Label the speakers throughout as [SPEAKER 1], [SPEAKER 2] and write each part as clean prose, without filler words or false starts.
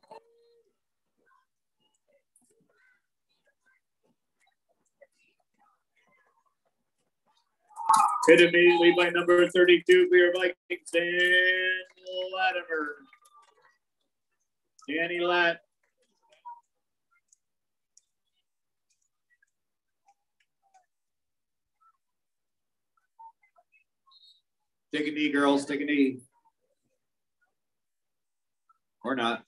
[SPEAKER 1] Hit immediately by number 32 for your Vikings, Dan Latimer. Danny Lat. Take a knee, girls. Take a knee. Or not.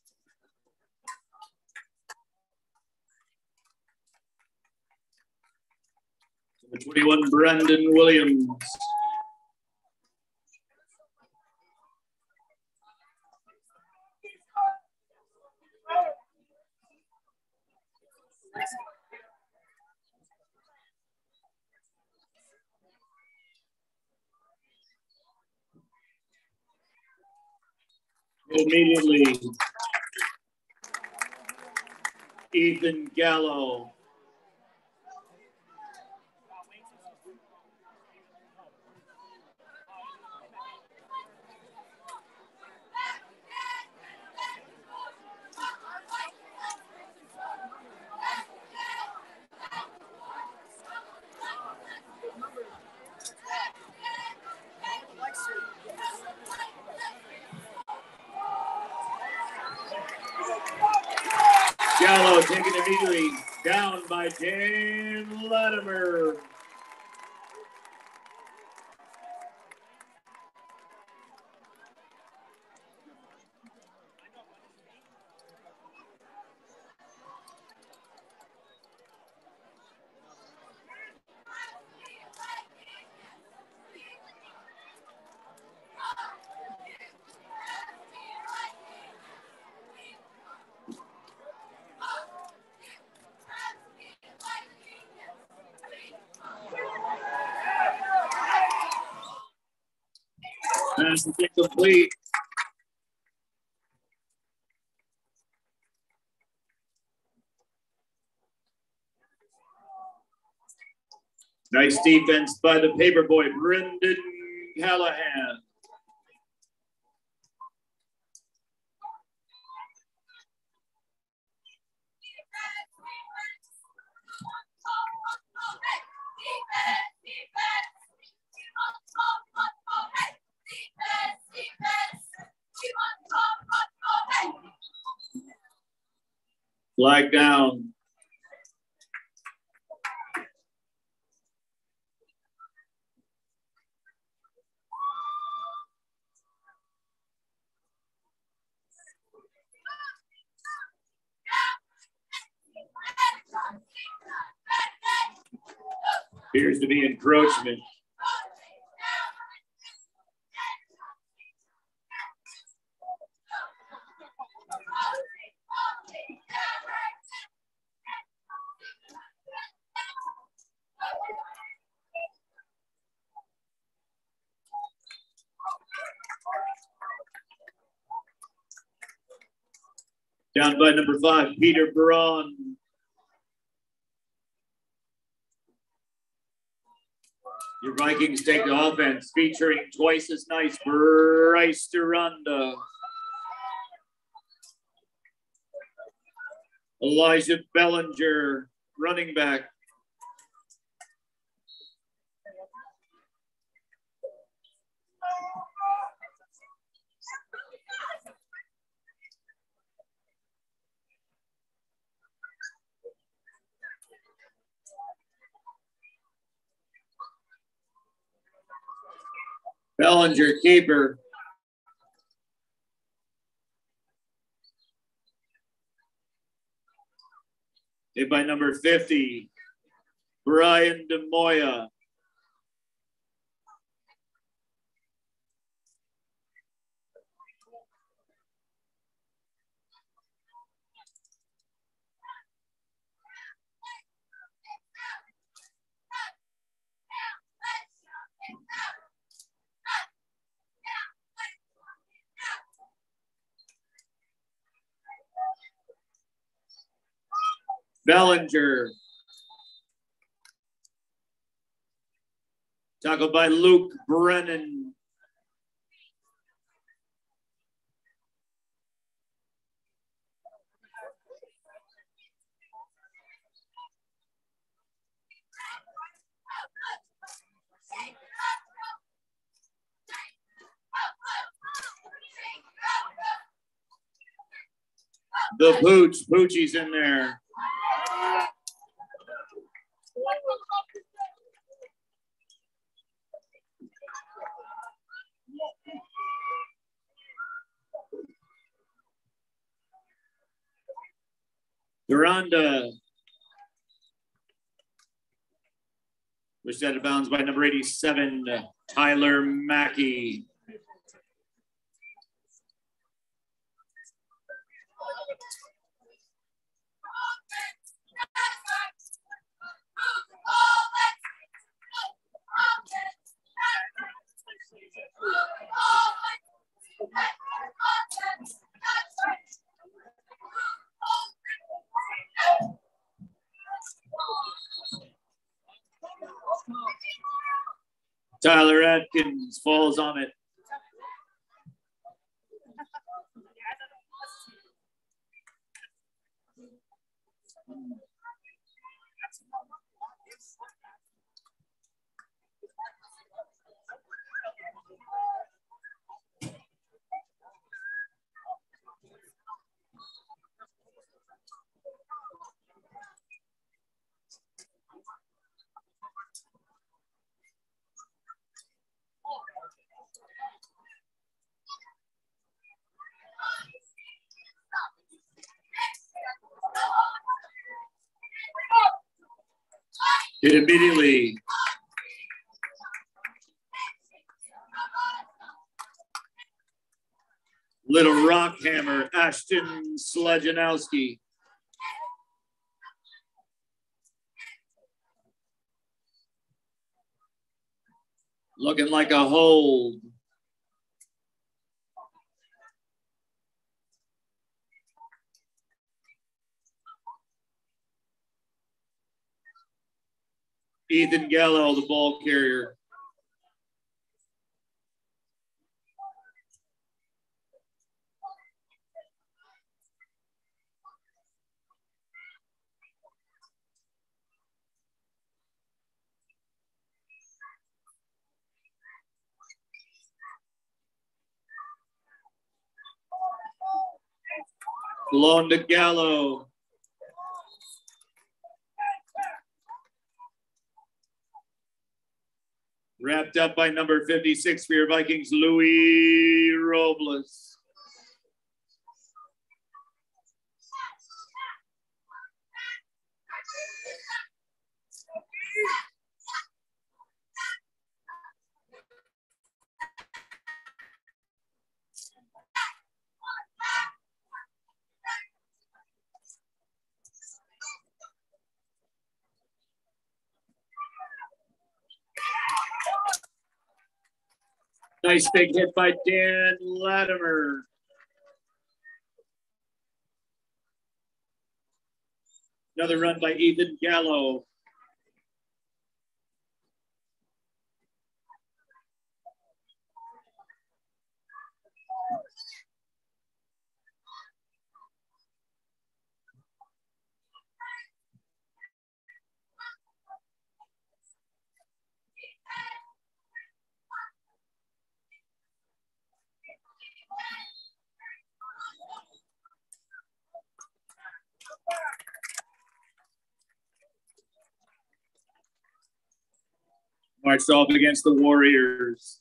[SPEAKER 1] Number 21, Brendan Williams. Immediately, Ethan Gallo. Gallo taken immediately down by Dan Latimer. Pass is incomplete. Nice defense by the paperboy, Brendan Callahan. Flag down. Appears to be encroachment. Down by number 5, Peter Braun. Your Vikings take the offense, featuring twice as nice Bryce Duranda, Elijah Bellinger, running back. Bellinger, keeper. Hit by number 50, Brian DeMoya. Bellinger. Tackled by Luke Brennan. The Poochie's in there. Duranda. Pushed out of bounds by number 87, Tyler Mackey. Tyler Atkins falls on it. Hit immediately. Little rock hammer, Ashton Sledjanowski. Looking like a hold. Ethan Gallo, the ball carrier. Blown to Gallo. Wrapped up by number 56 for your Vikings, Louis Robles. Nice big hit by Dan Latimer. Another run by Ethan Gallo. Marched off against the Warriors.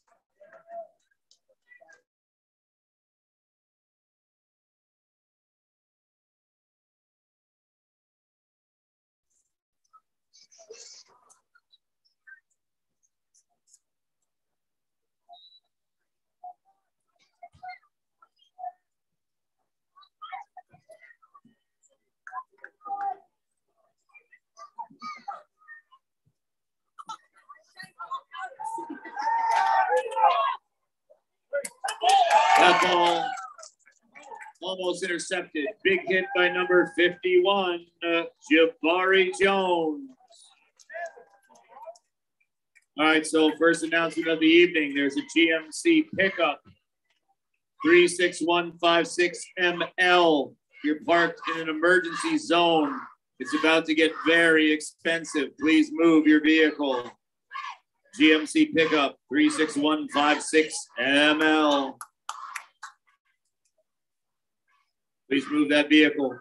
[SPEAKER 1] That ball almost intercepted. Big hit by number 51, Jabari Jones. All right, so first announcement of the evening, there's a GMC pickup, 36156ML. You're parked in an emergency zone. It's about to get very expensive. Please move your vehicle. GMC pickup, 36156ML. Please move that vehicle.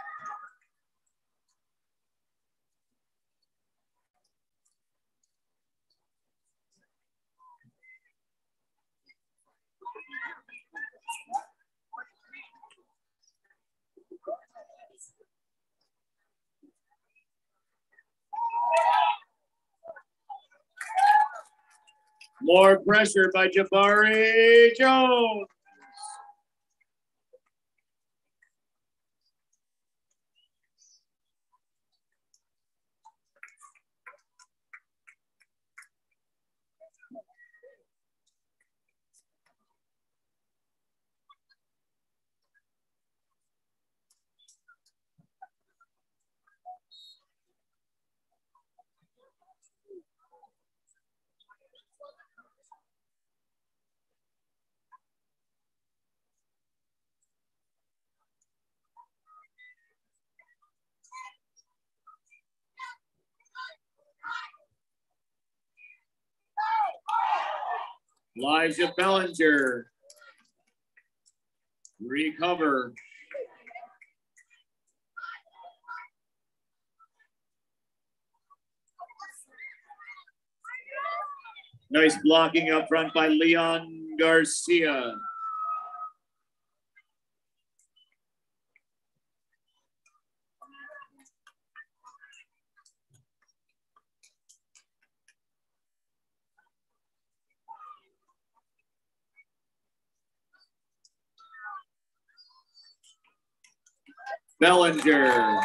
[SPEAKER 1] More pressure by Jabari Jones. Elijah Bellinger. Recover. Nice blocking up front by Leon Garcia. Bellinger.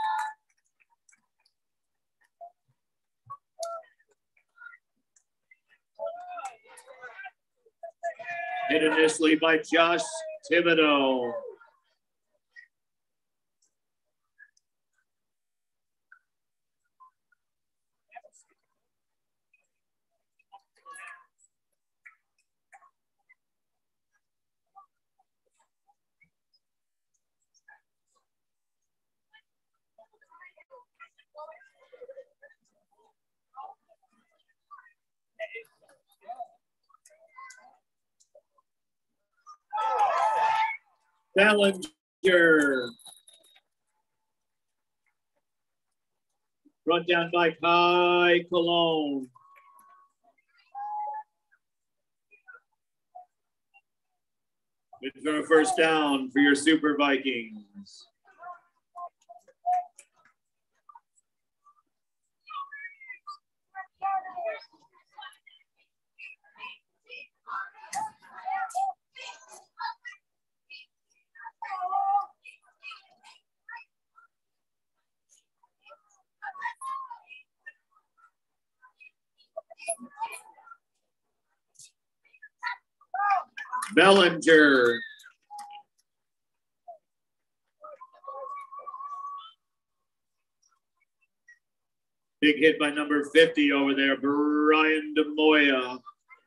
[SPEAKER 1] Hit initially by Josh Thibodeau. Bellinger. Run down by Kai Cologne. It's for a first down for your Super Vikings. Bellinger. Big hit by number 50 over there, Brian DeMoya.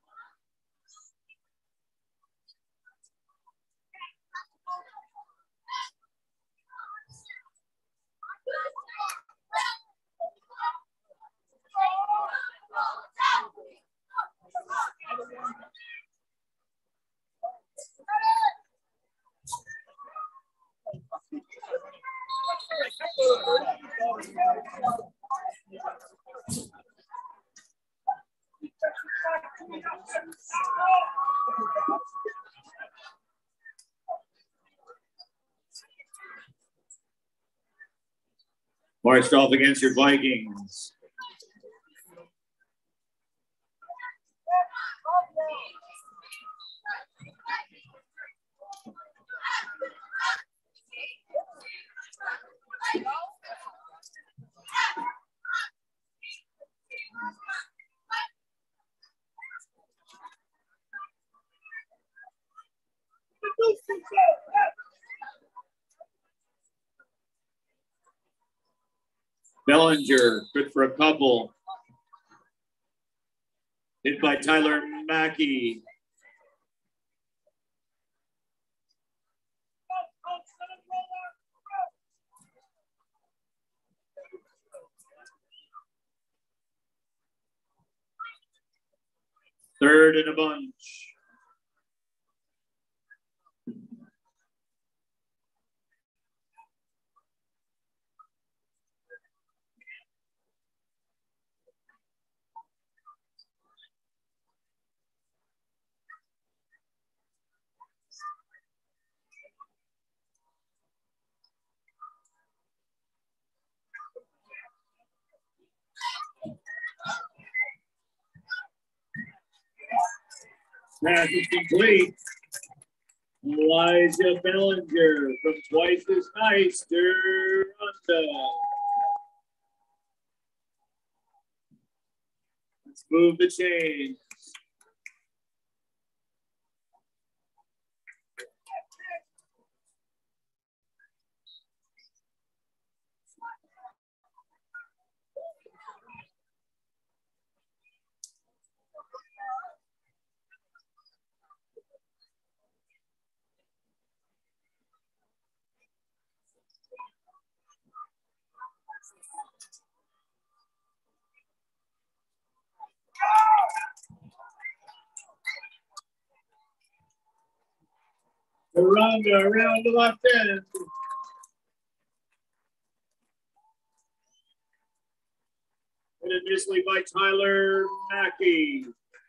[SPEAKER 1] Marched off against your Vikings. Bellinger, good for a couple. Hit by Tyler Mackey. Third and a bunch. Pass is complete. Elijah Bellinger from Twice as Nice to Ronda. Let's move the chain. Ronda around the left end. And initially by Tyler Mackey.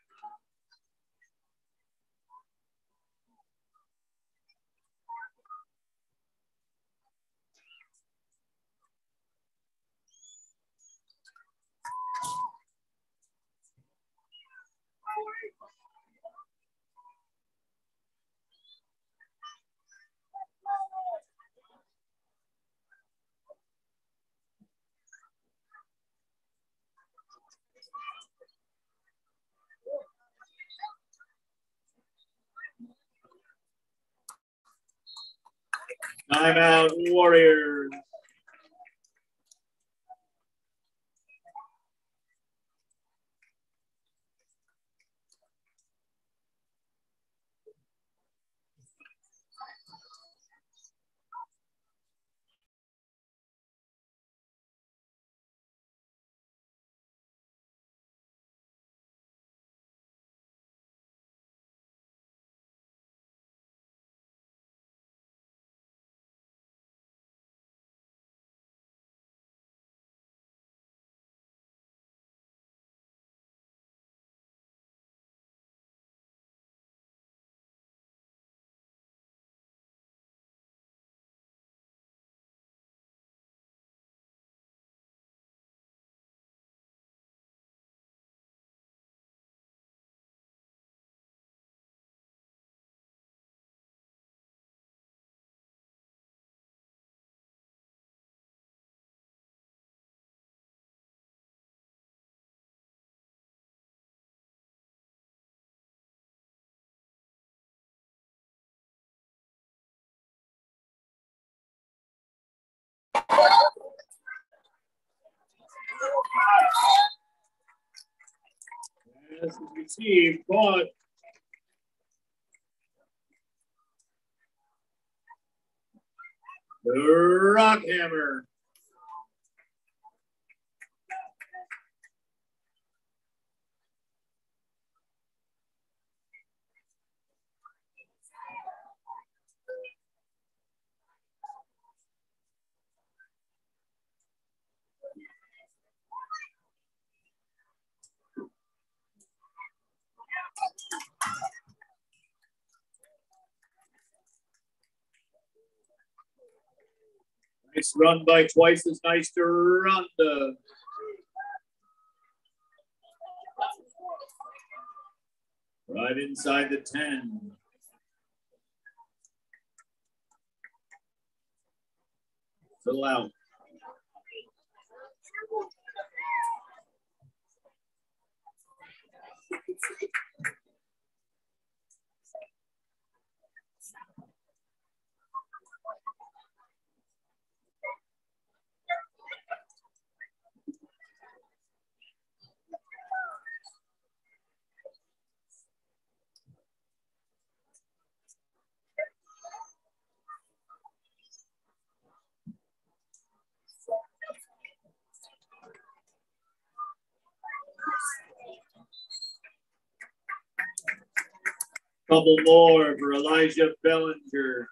[SPEAKER 1] Timeout Warriors. As received, caught. The Rockhammer. Nice run by Twice as Nice to Ronda. Right inside the 10. Fill out. Couple more for Elijah Bellinger.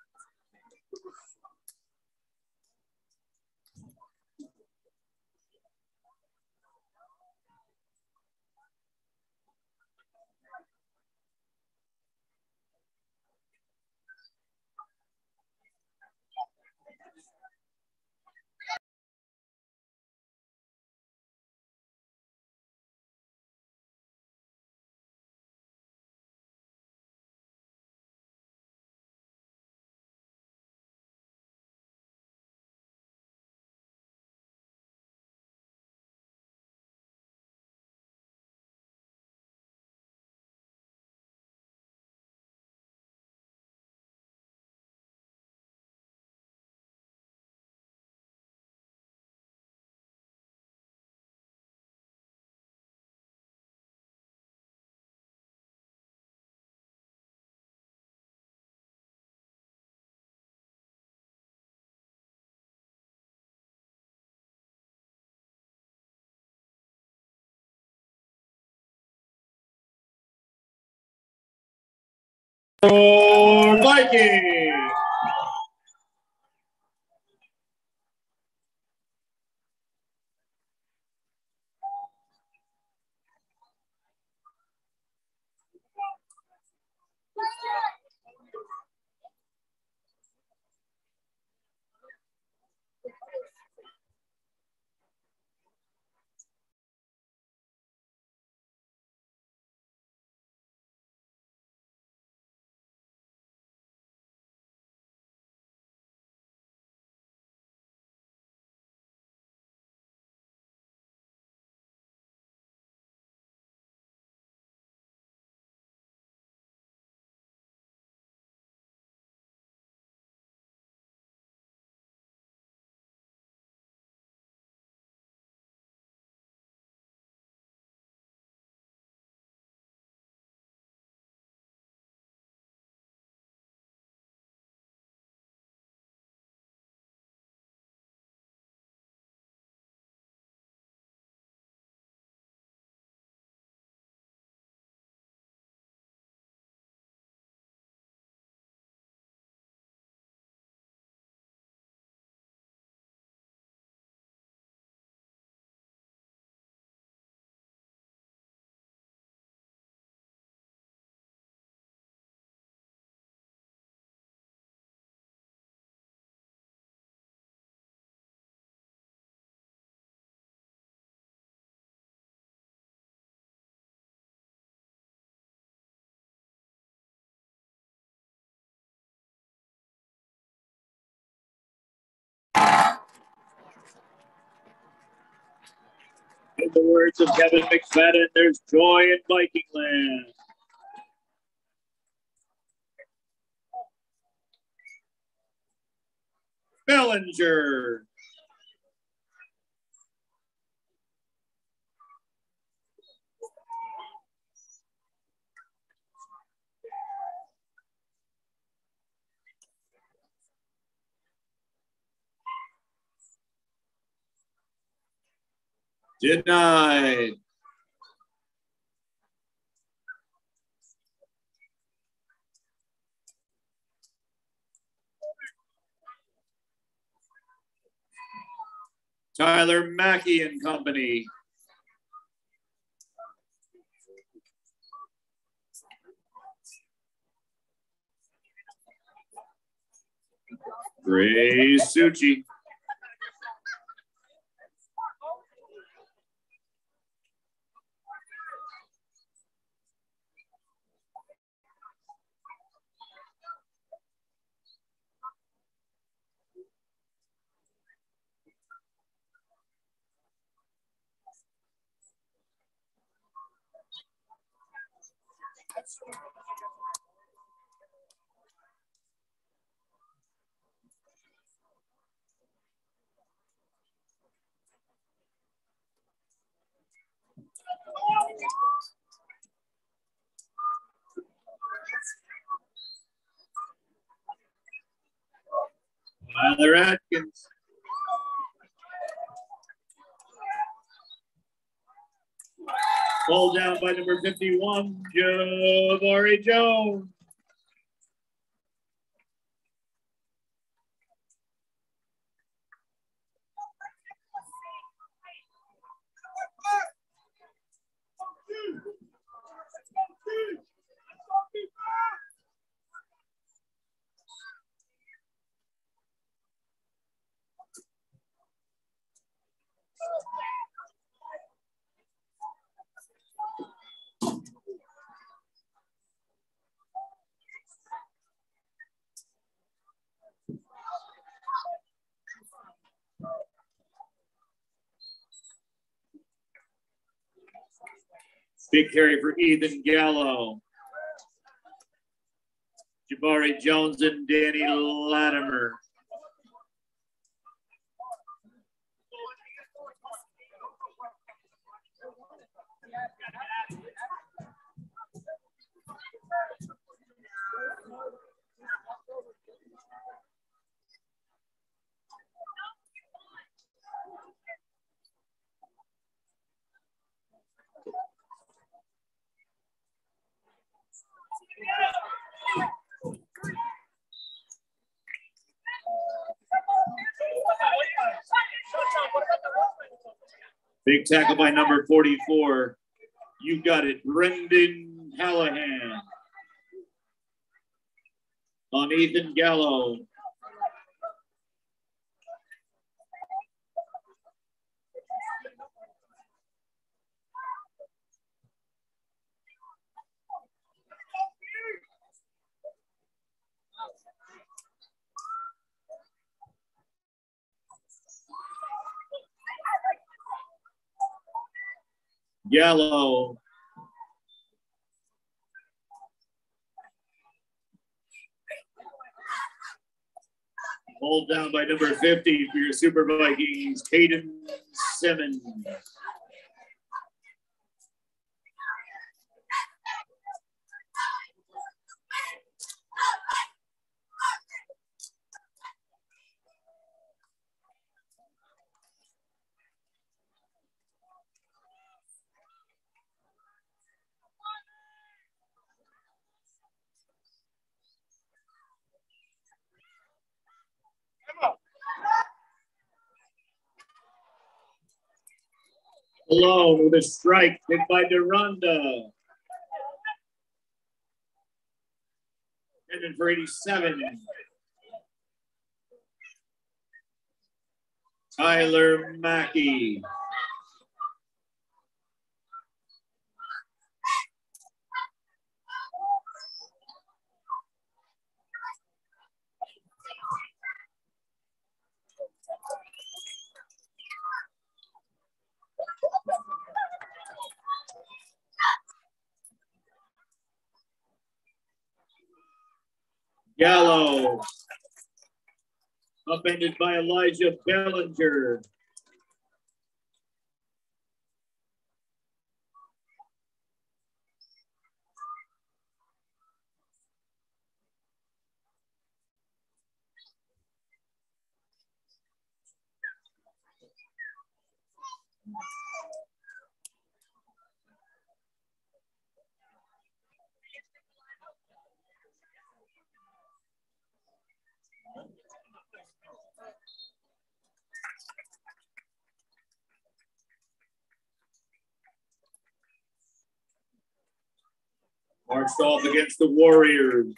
[SPEAKER 1] for Viking. In the words of Kevin McFadden, there's joy in Viking land. Bellinger. Denied. Tyler Mackey and Company. Ray Suchi. Tyler Atkins. Pulled down by number 51, Jabari Jones. Big carry for Ethan Gallo. Jabari Jones and Danny Latimer. Big tackle by number 44. You got it, Brendan Callahan. On Ethan Gallo. Gallo. Hold down by number 50 for your Super Vikings, Caden Simmons. Alone with a strike hit by Deronda. Ended for 87. Tyler Mackey. Gallo. Upended by Elijah Bellinger. Marched off against the Warriors.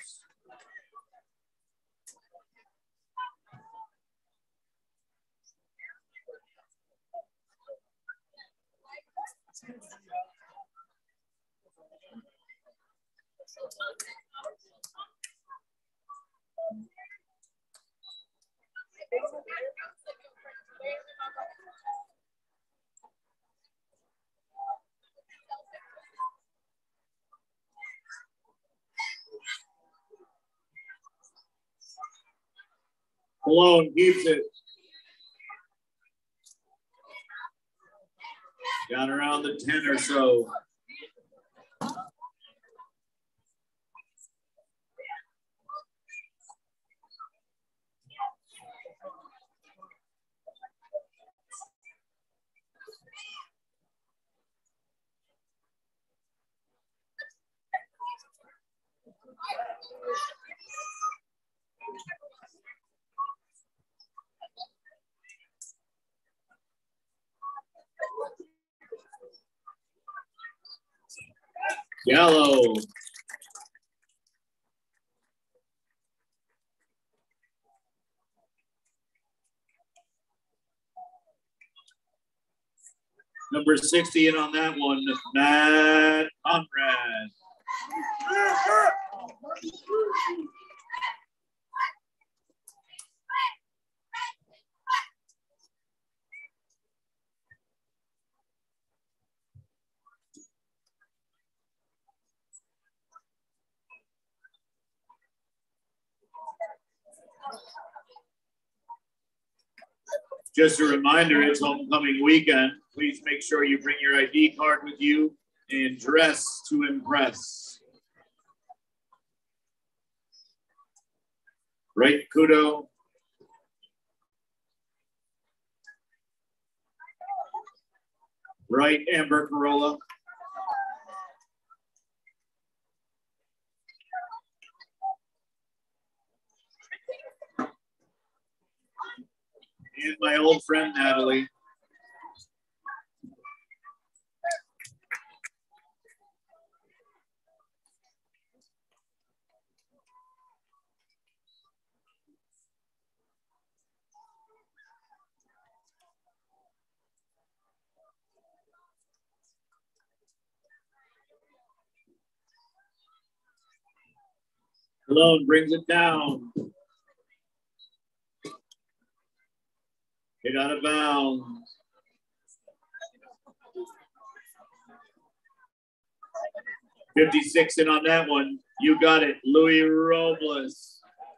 [SPEAKER 1] Malone keeps it. Down around the 10 or so. Gallo. Number 60 in on that one, Matt Conrad. Just a reminder, it's homecoming weekend. Please make sure you bring your ID card with you and dress to impress. Right, Kudo. Right, Amber Corolla. And my old friend, Natalie. Malone brings it down. Hit out of bounds. $56 in on that one. You got it, Louis Robles.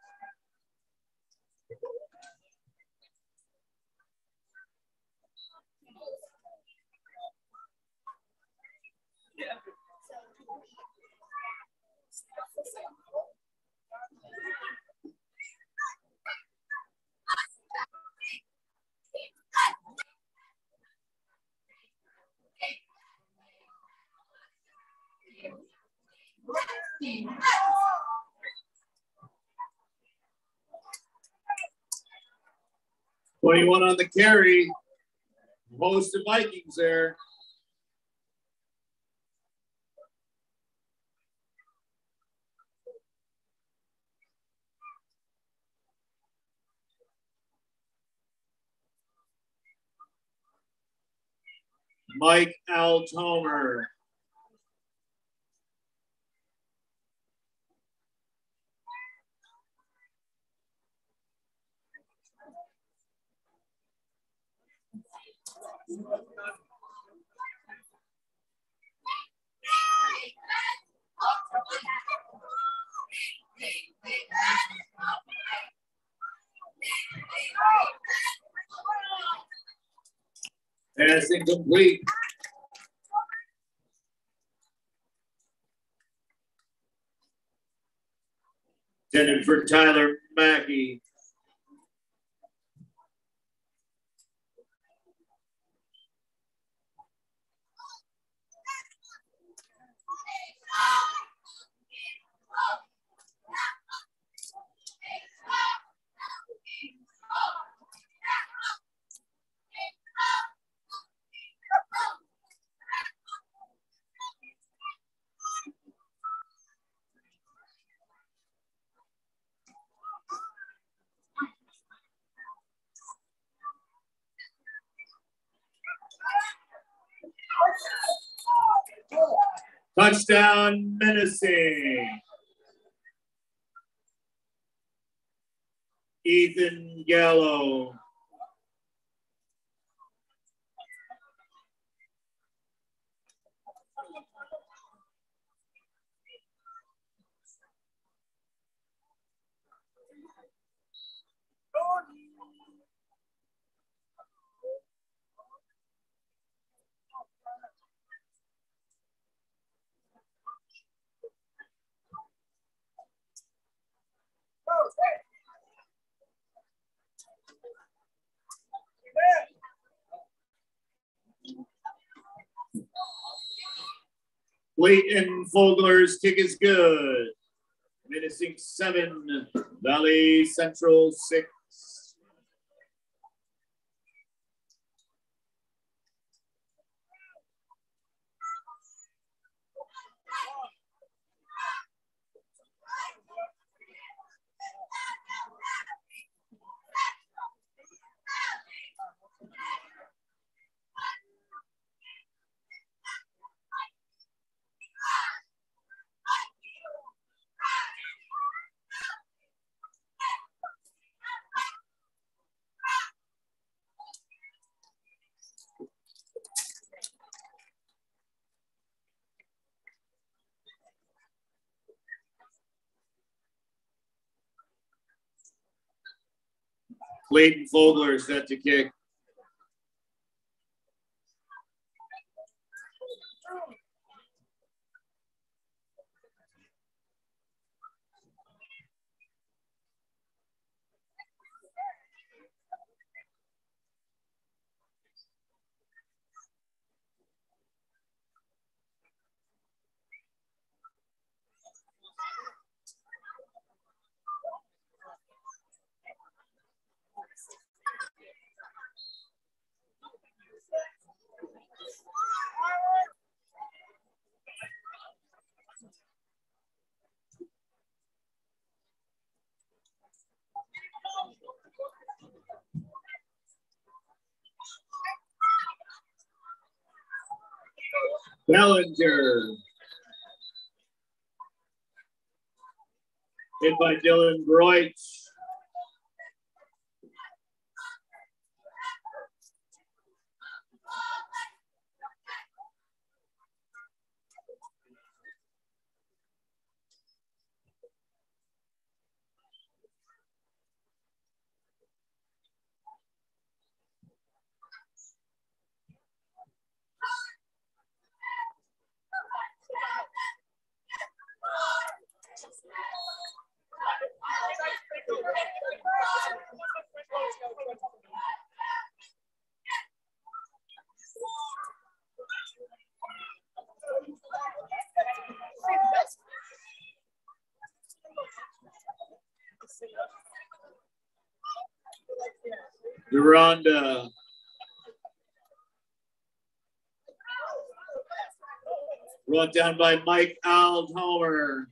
[SPEAKER 1] $21 on the carry. Most of Vikings there. Mike Altomer. Pass incomplete. Intended for Tyler Mackey. Touchdown, Minisink. Ethan Gallo. Clayton Fogler's kick is good. Minisink 7, Valley Central 6. Clayton Fogler set to kick. Bellinger. Hit by Dylan Broich. Duranda. Brought down by Mike Aldhomer.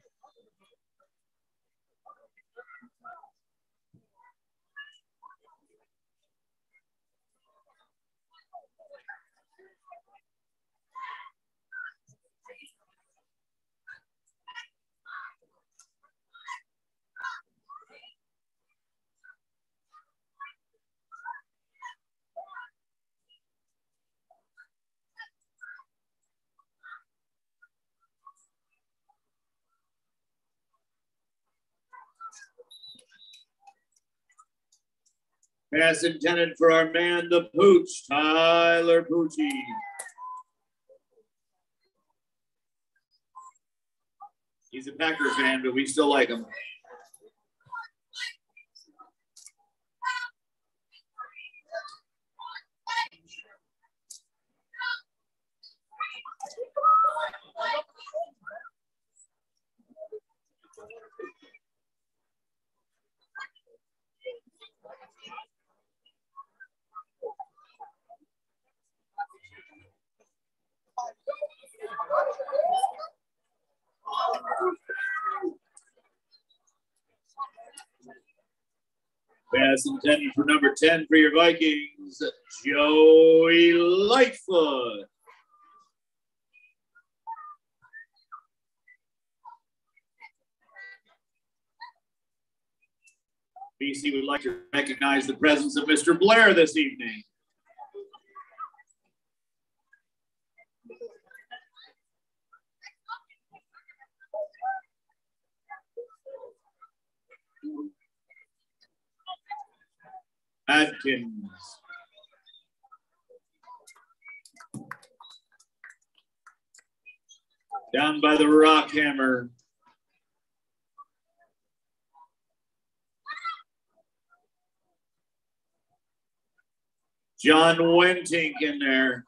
[SPEAKER 1] Pass intended for our man, the Pooch, Tyler Pucci. He's a Packer fan, but we still like him. Pass intended for number 10 for your Vikings, Joey Lightfoot. BC would like to recognize the presence of Mr. Blair this evening. Adkins. Down by the rock hammer. John Wentink in there.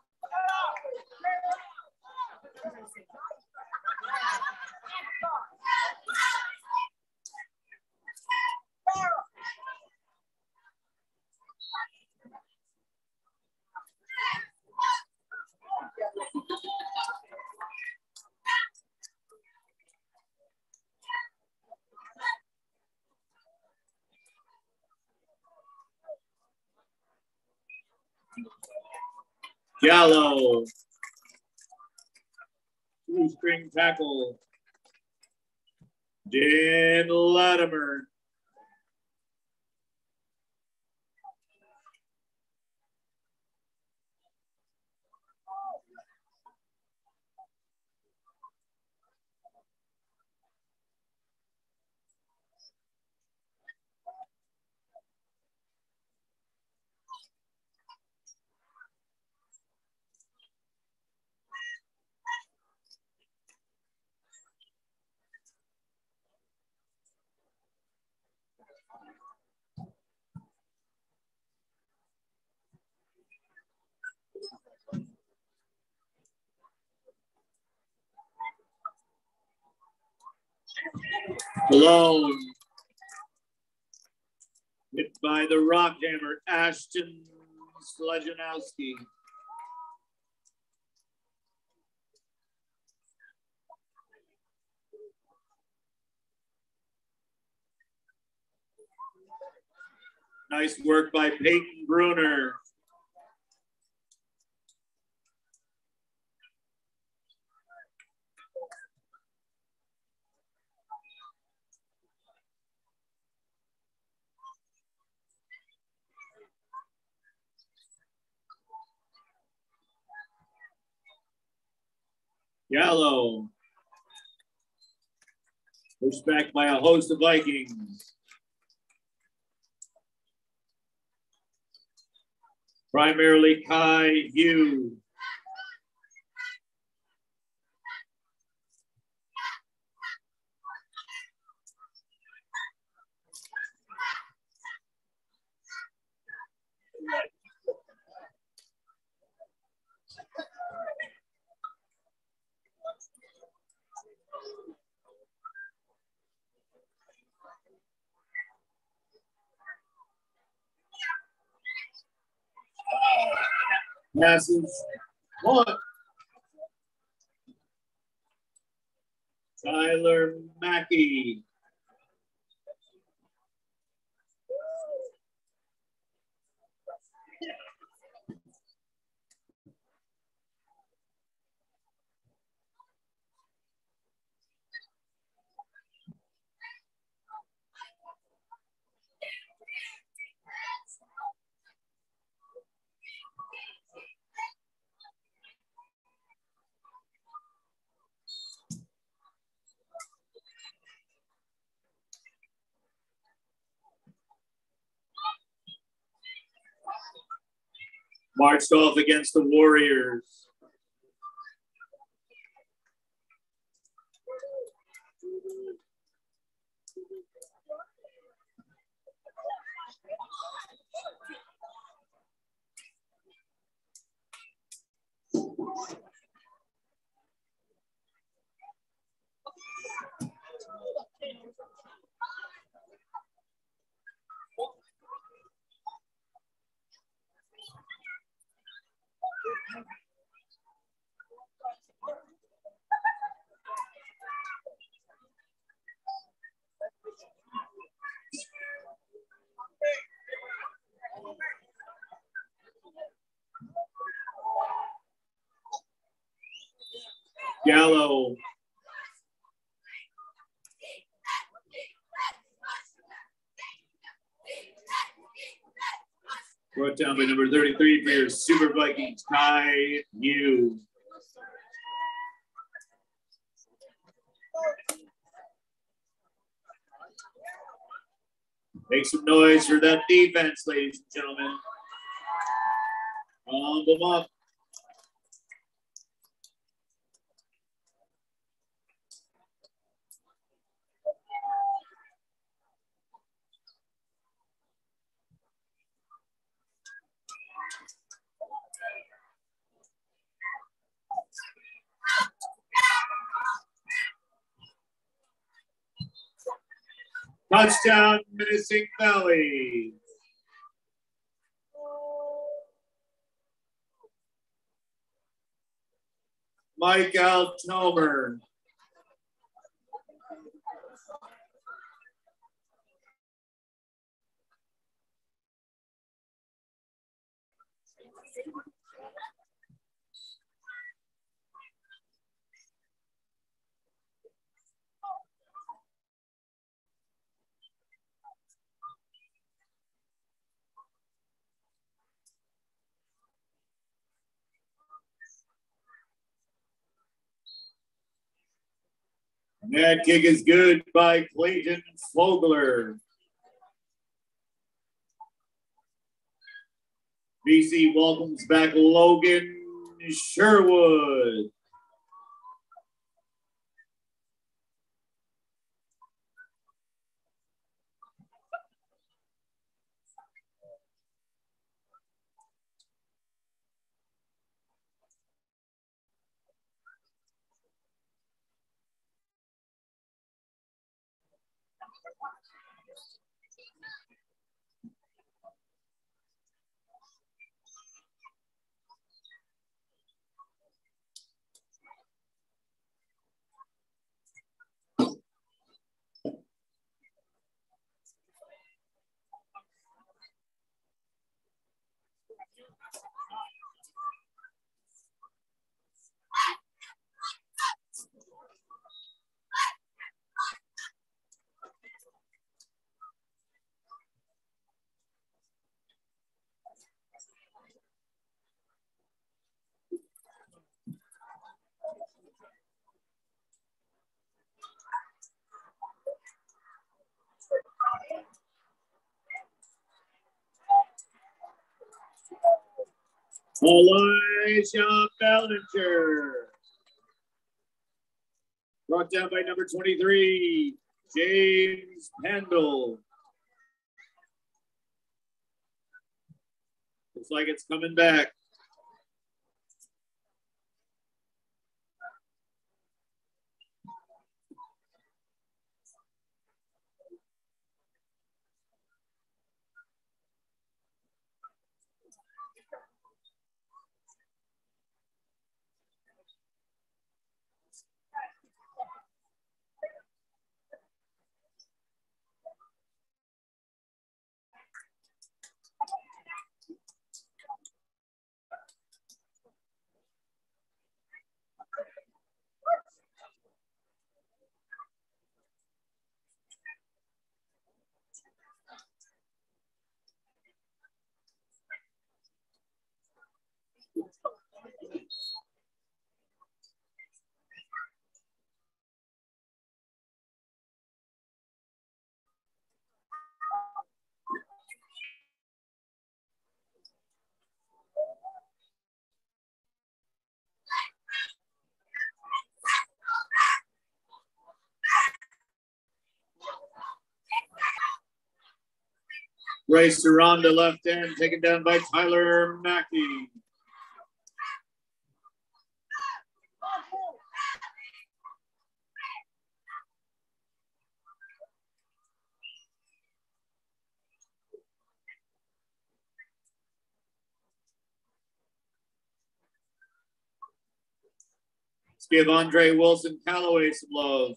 [SPEAKER 1] Gallo. Two-string tackle. Dan Latimer. Alone. Hit by the rock hammer, Ashton Slejanowski. Nice work by Peyton Bruner. Yellow. Pushed back by a host of Vikings. Primarily Kai Yu. Passes. One. Tyler Mackey. Marched off against the Warriors. Gallo. Brought down by number 33 for your Super Vikings, Kai Yu. Make some noise for that defense, ladies and gentlemen. Pump them up. Touchdown, Minisink Valley. Mike Altomer. And that kick is good by Clayton Fogler. BC welcomes back Logan Sherwood. Elijah Bellinger. Brought down by number 23, James Pendle. Looks like it's coming back. Race to Ronda left end, taken down by Tyler Mackey. Let's give Andre Wilson Calloway some love.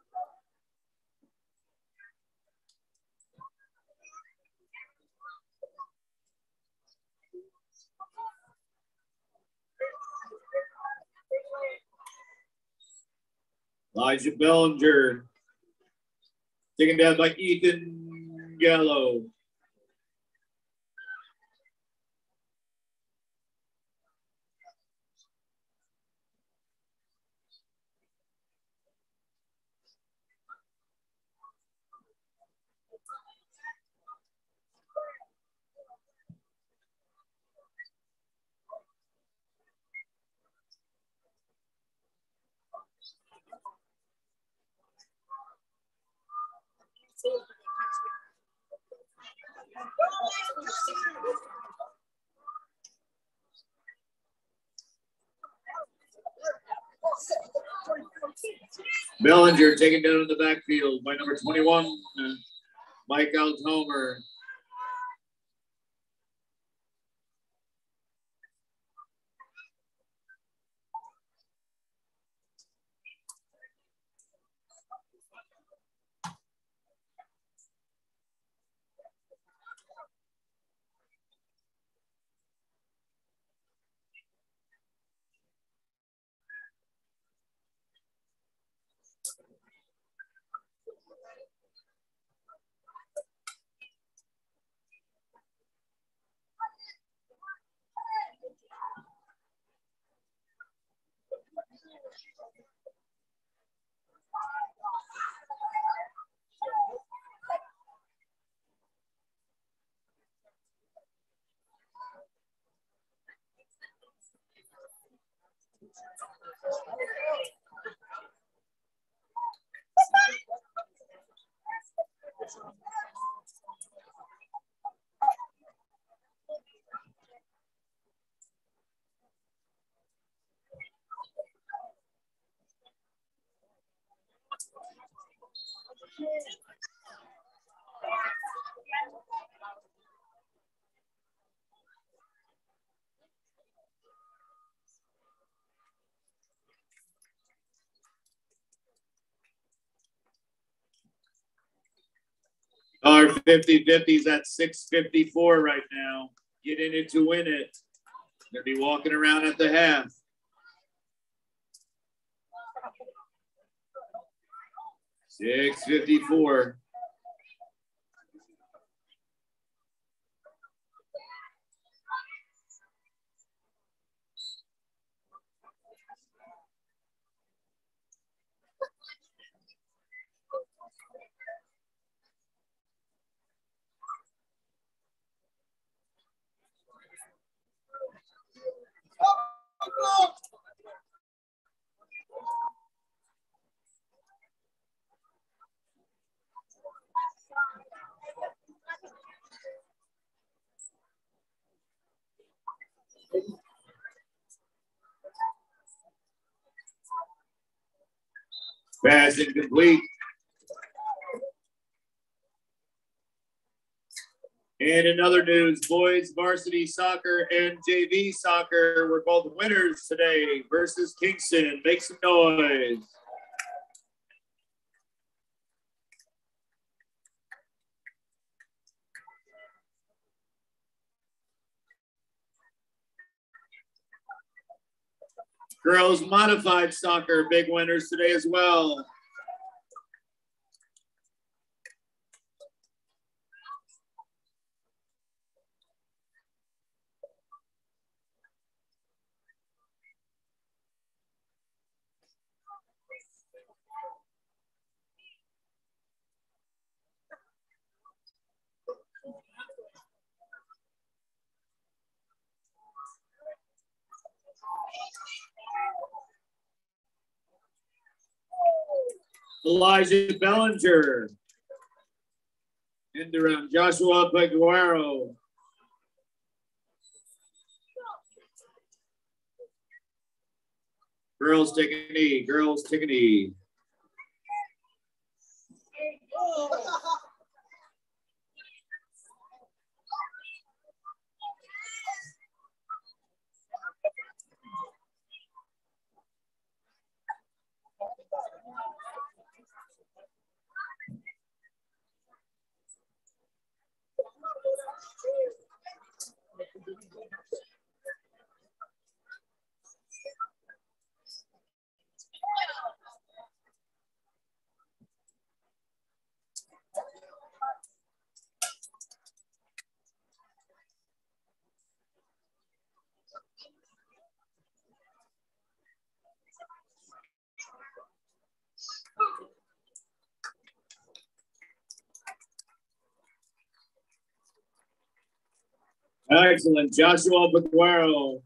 [SPEAKER 1] Elijah Bellinger, taken down by Ethan Gallo. Bellinger taken down in the backfield by number 21, Mike Althomer. Our 50-50's at 654 right now. Get in it to win it. They'll be walking around at the half. $6.54. Pass incomplete. And in other news, boys varsity soccer and JV soccer were both winners today versus Kingston. Make some noise. Girls modified soccer, big winners today as well. Elijah Bellinger. End around Joshua Peguero. Girls take a knee. Girls take a knee. Excellent. Joshua Peguero.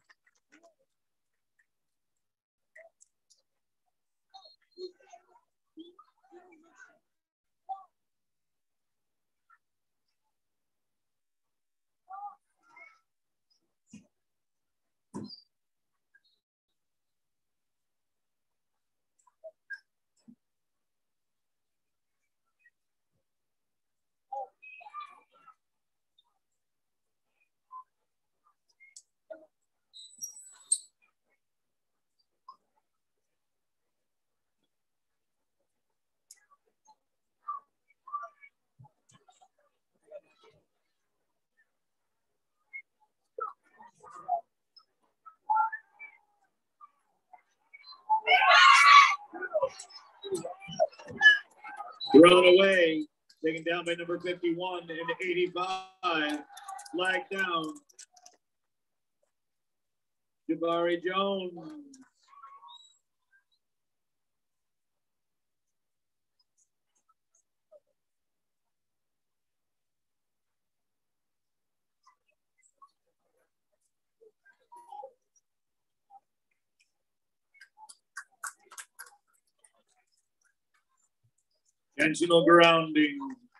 [SPEAKER 1] Thrown away, taken down by number 51 and 85. Flag down. Jabari Jones. Intentional grounding.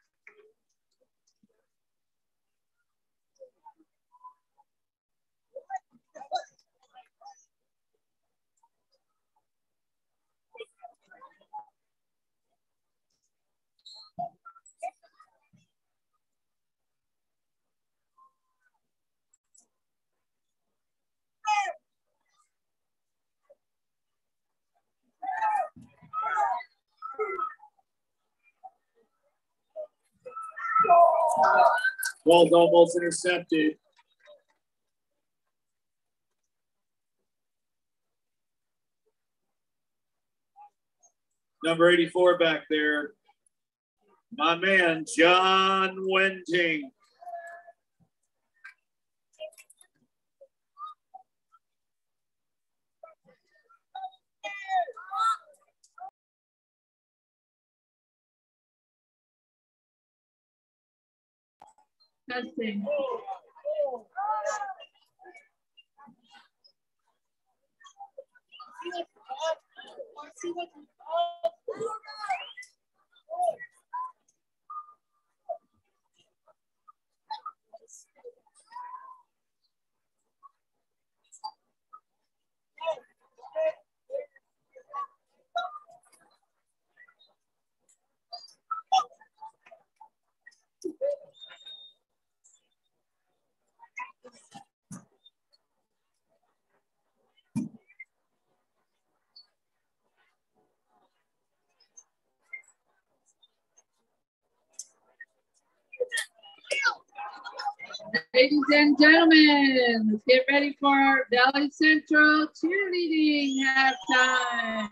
[SPEAKER 1] Ball's almost intercepted. Number 84 back there. My man, John Wenting.
[SPEAKER 2] Testing. Ladies and gentlemen, let's get ready for our Valley Central cheerleading halftime.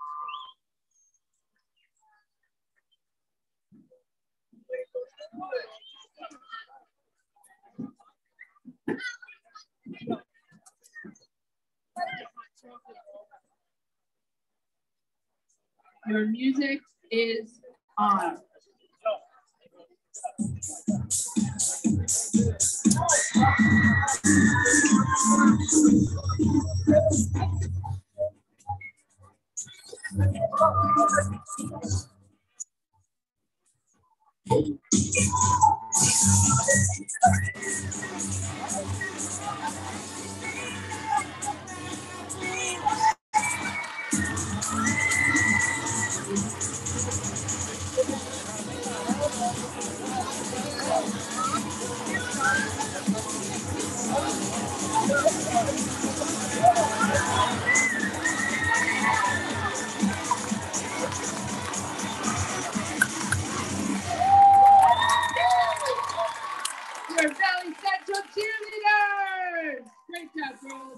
[SPEAKER 2] Your music is on. Your Valley Central cheerleaders! Great job, girls.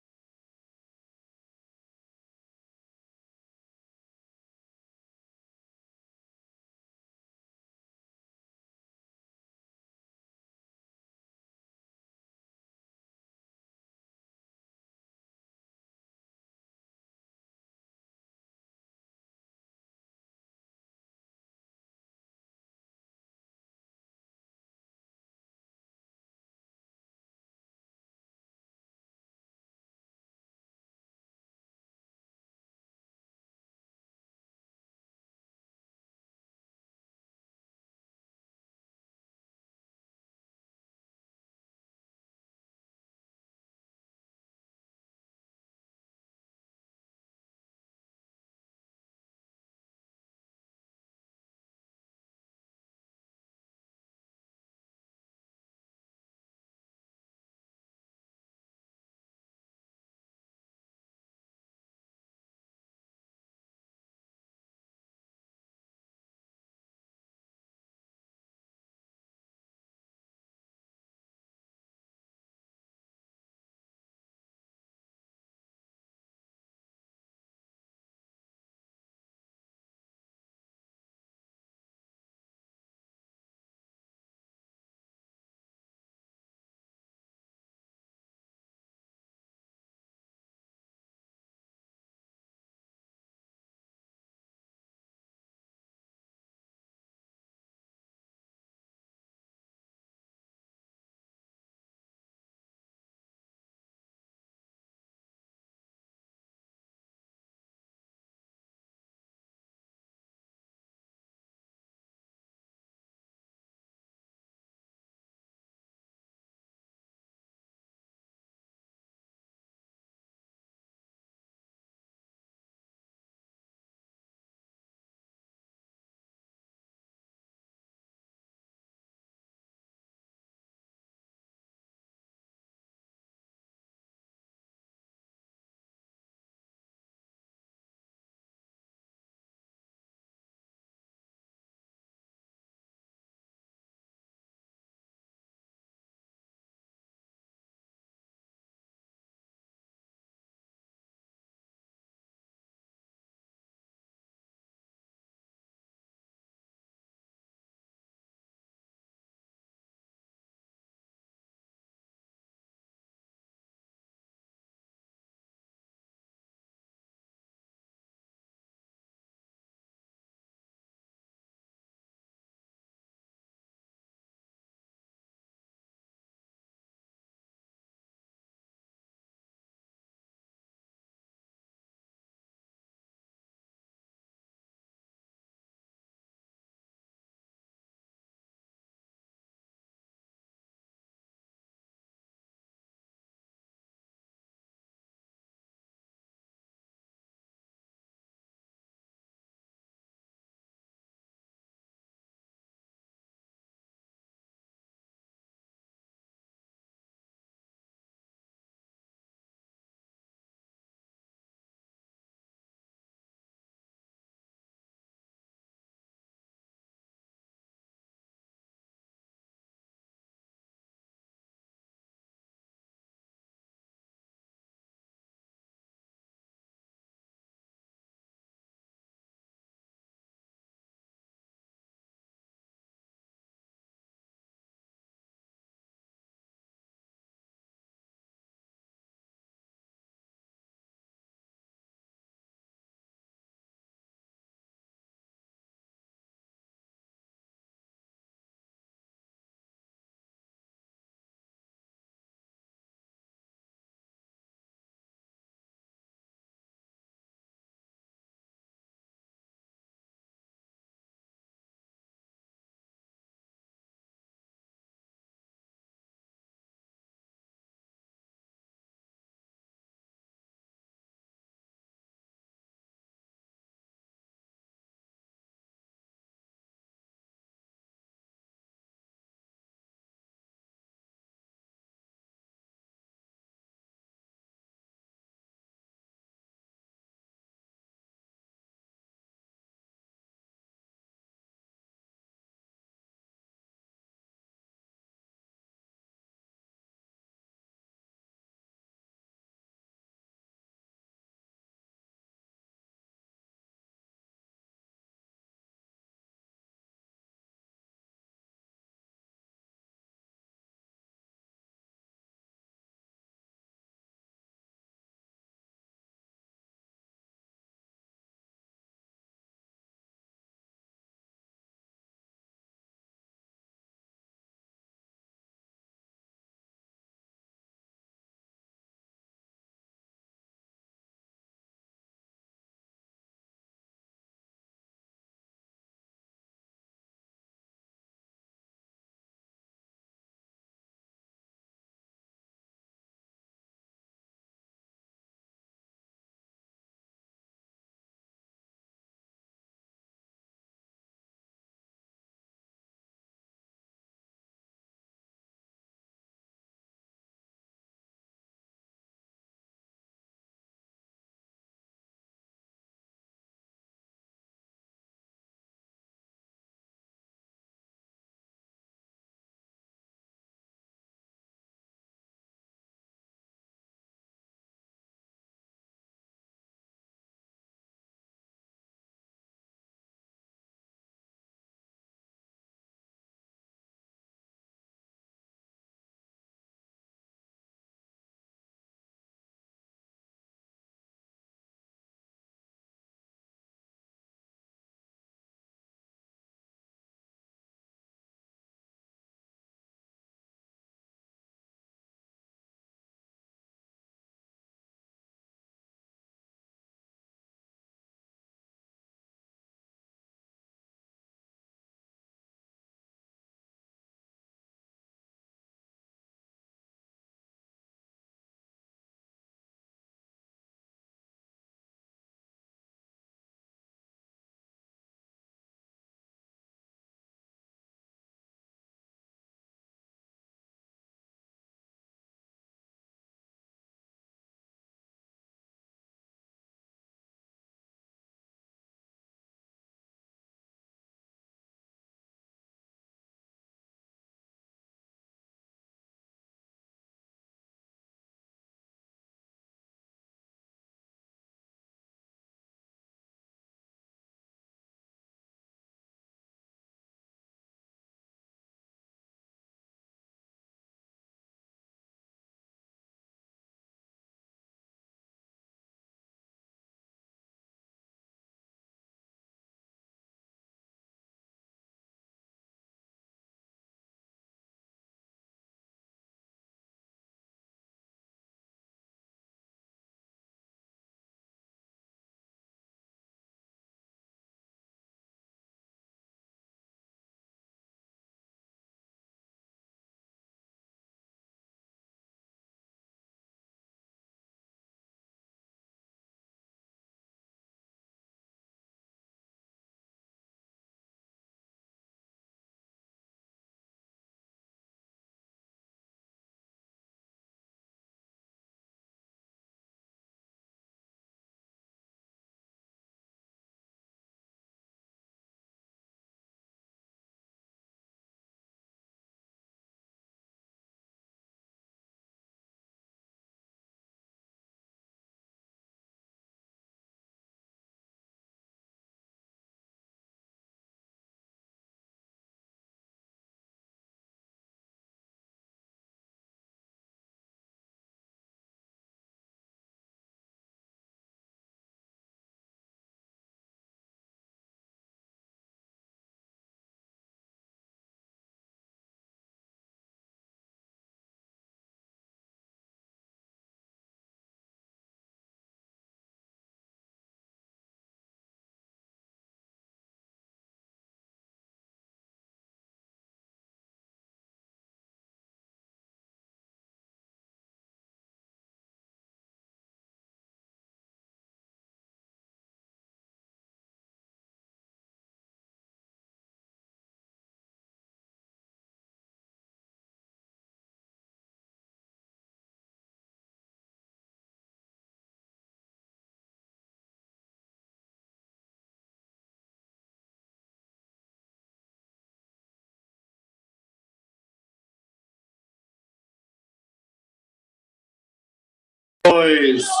[SPEAKER 1] boys. That's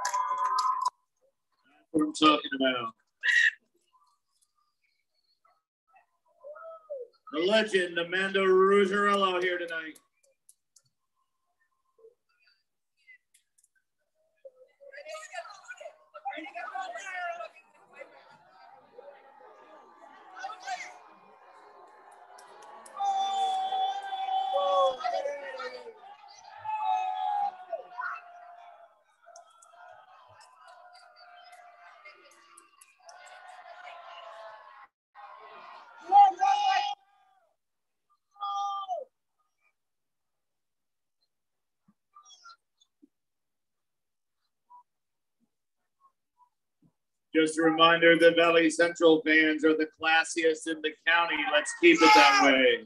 [SPEAKER 1] what I'm talking about. The legend, Amanda Ruggiero here tonight. Just a reminder, the Valley Central fans are the classiest in the county. Let's keep it that way.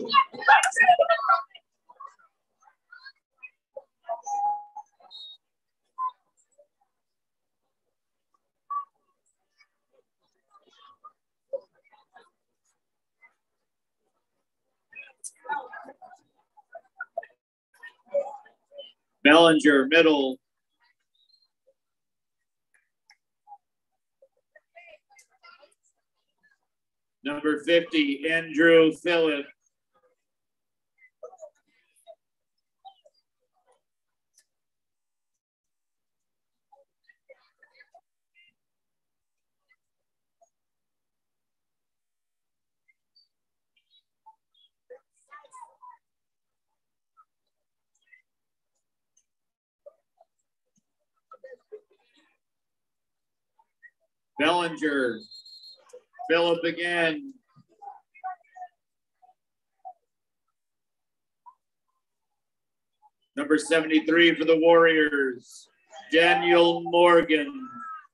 [SPEAKER 1] Bellinger, middle. Number 50, Andrew Phillip. Bellinger, Phillip again. Number 73 for the Warriors, Daniel Morgan.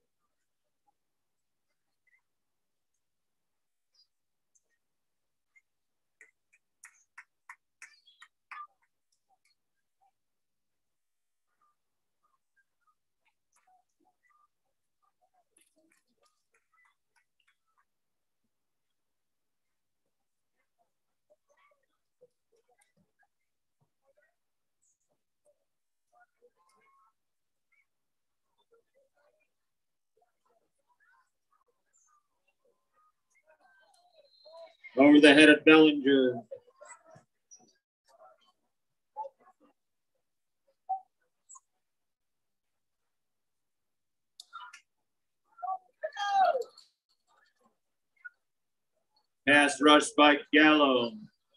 [SPEAKER 1] Over the head of Bellinger. Pass rush by Gallo.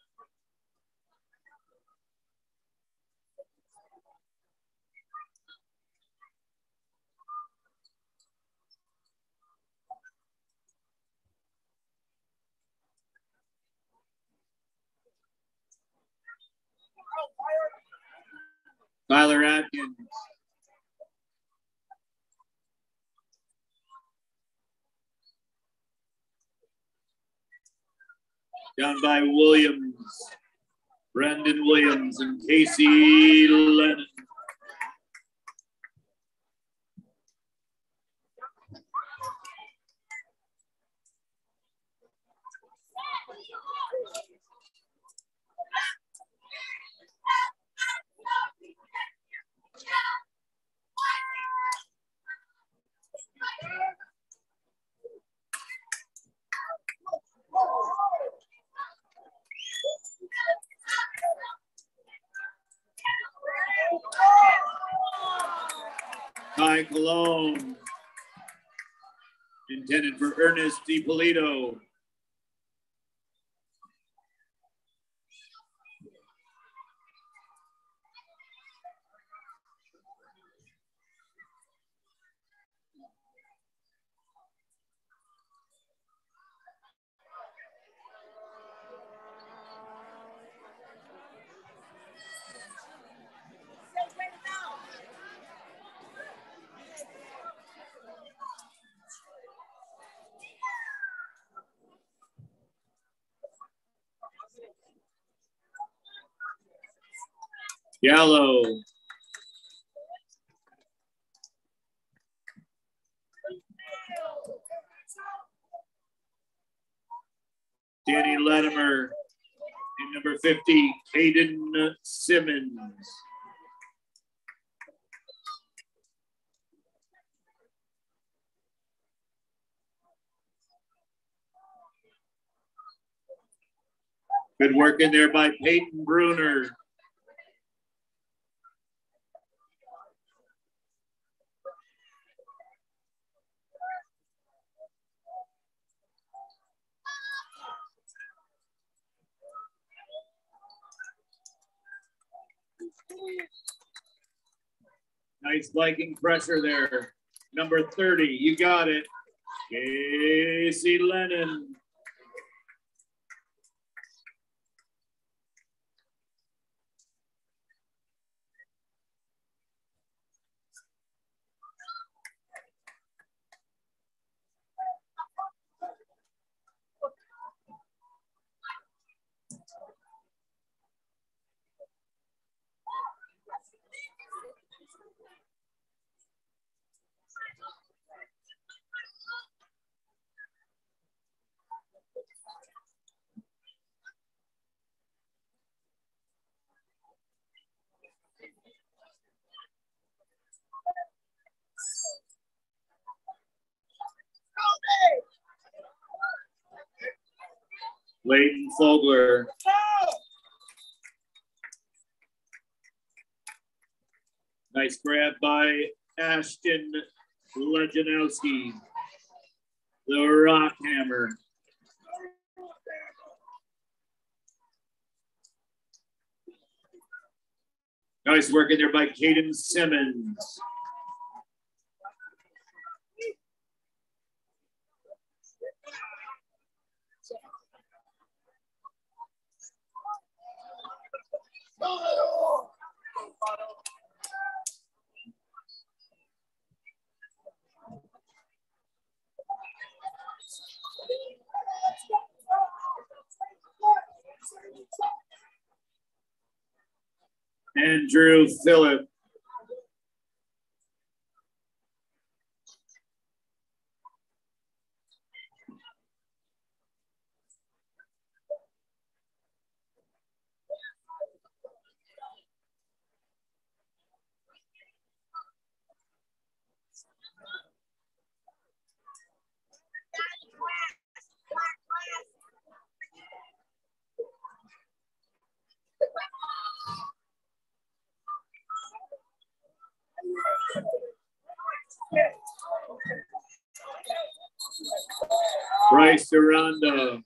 [SPEAKER 1] Tyler Atkins. Down by Williams. Brandon Williams and Casey Lennon. Ty Cologne. Intended for Ernest DiPolito. Gallo. Danny Latimer. And number 50, Caden Simmons. Good work in there by Peyton Bruner. Nice Viking pressure there. Number 30, you got it. Casey Lennon. Leighton Fogler. Nice grab by Ashton Lejanowski. The Rock Hammer. Nice work in there by Caden Simmons. Andrew Phillip. Bryce Duranda.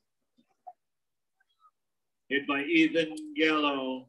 [SPEAKER 1] Hit by Ethan Gallo.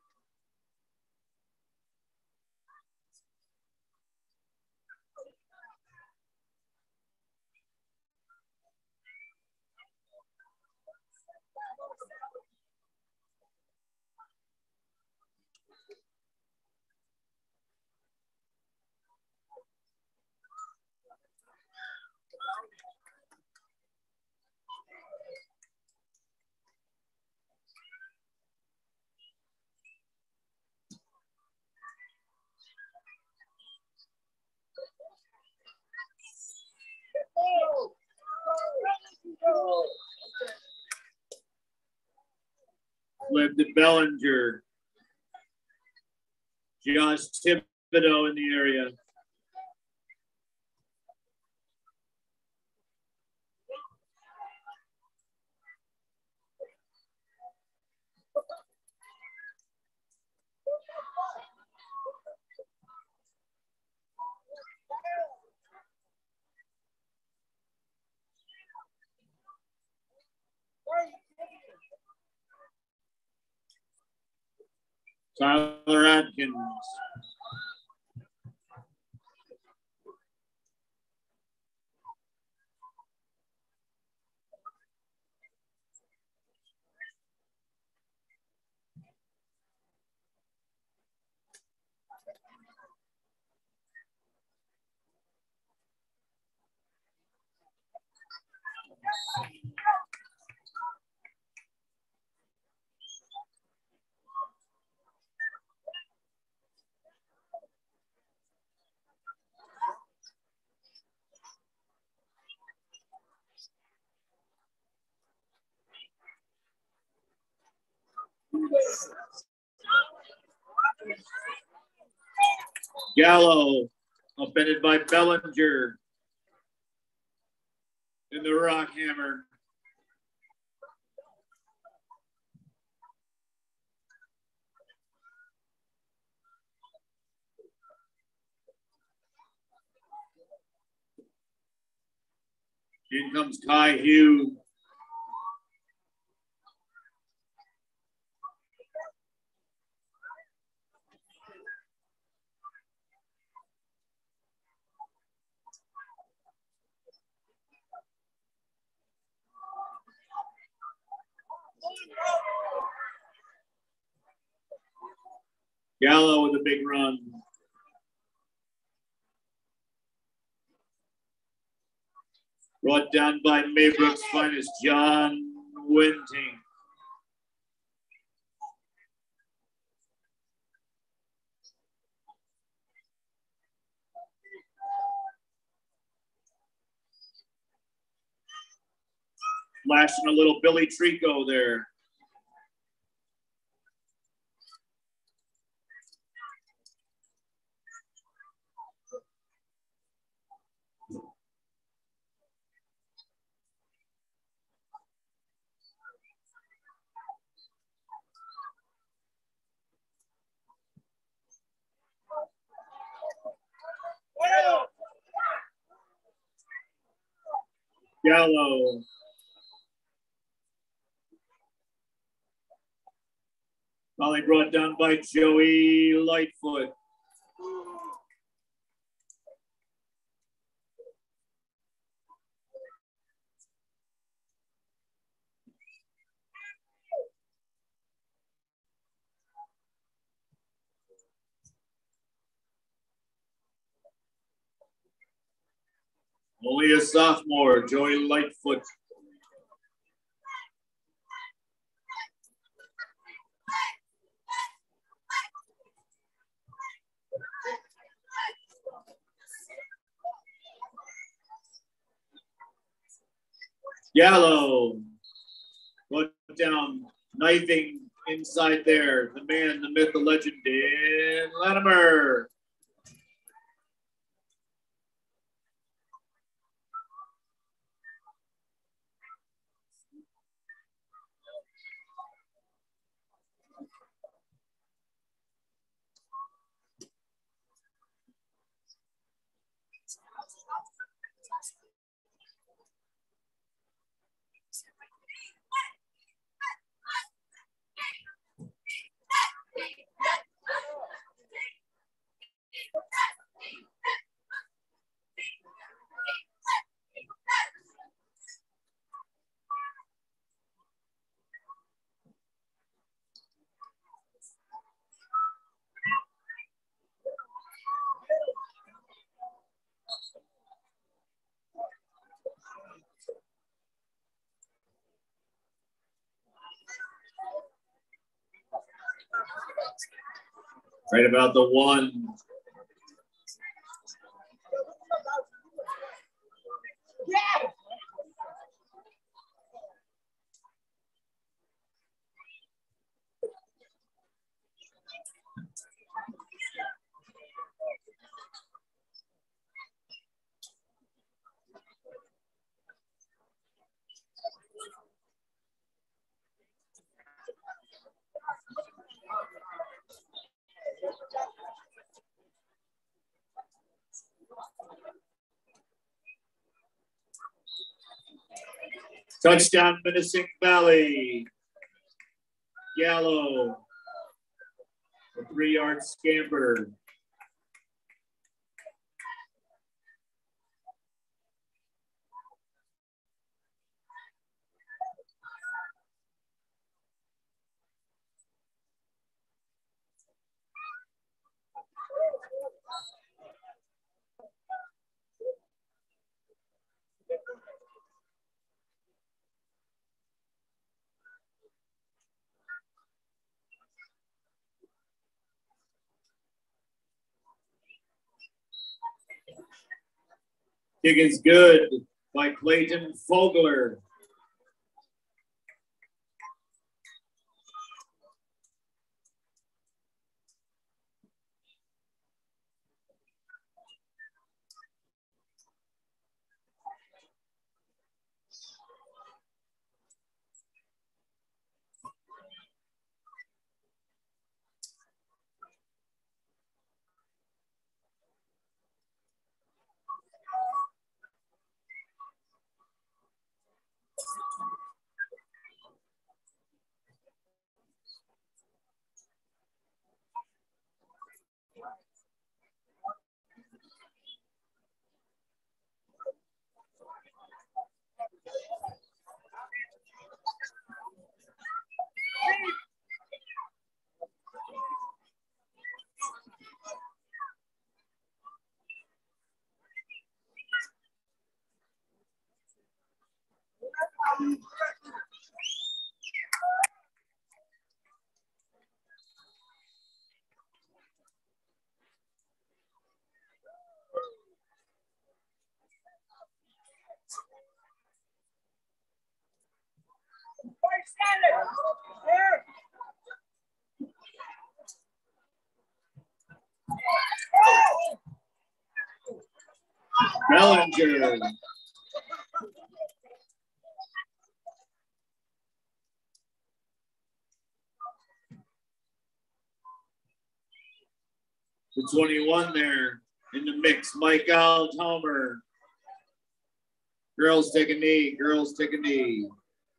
[SPEAKER 1] Flip to Bellinger. Josh Thibodeau in the area. Tyler Atkins. Gallo, upended by Bellinger in the Rock Hammer. In comes Kai Hughes. Gallo with a big run. Brought down by Maybrook's finest, John Winting. Flashing a little Billy Trico there. Gallo. Volley brought down by Joey Lightfoot. Only a sophomore, Joey Lightfoot. Gallo. Put down, knifing inside there. The man, the myth, the legend, Dan Latimer. Right about the one. Touchdown, Minisink Valley. Gallo. A 3-yard scamper. Kick is good by Clayton Fogler. Bellinger. The 21 there in the mix, Mike Althomer. Girls take a knee. Girls take a knee.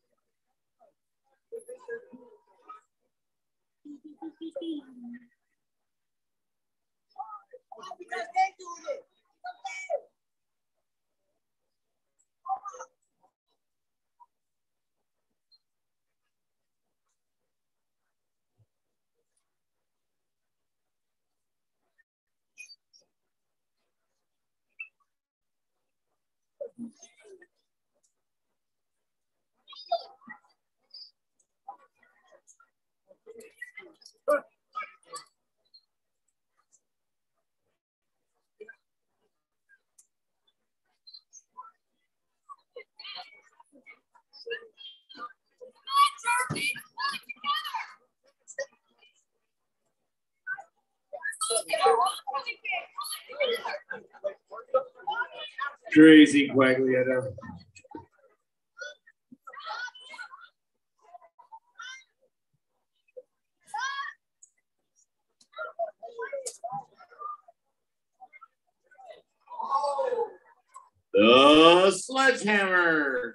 [SPEAKER 1] Crazy Quaglietta. The sledgehammer.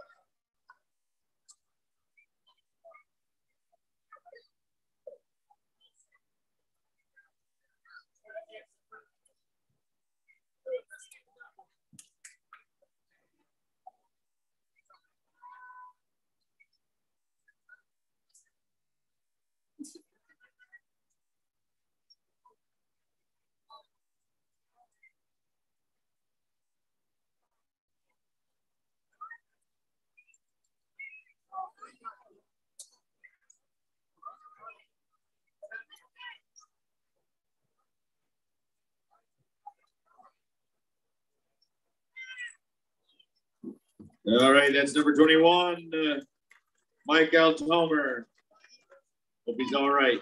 [SPEAKER 1] All right, that's number 21, Mike Altomer. Hope he's all right.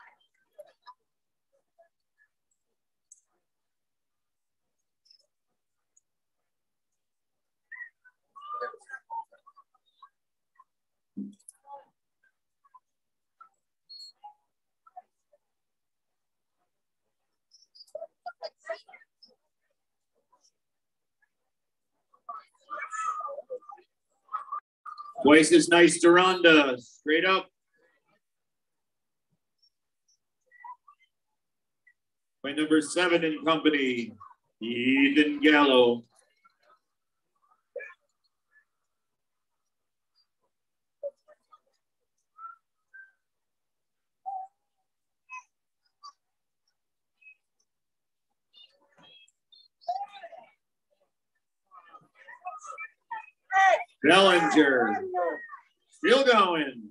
[SPEAKER 1] Twice as nice Duranda, straight up. By number 7 in company, Ethan Gallo. Bellinger, still going.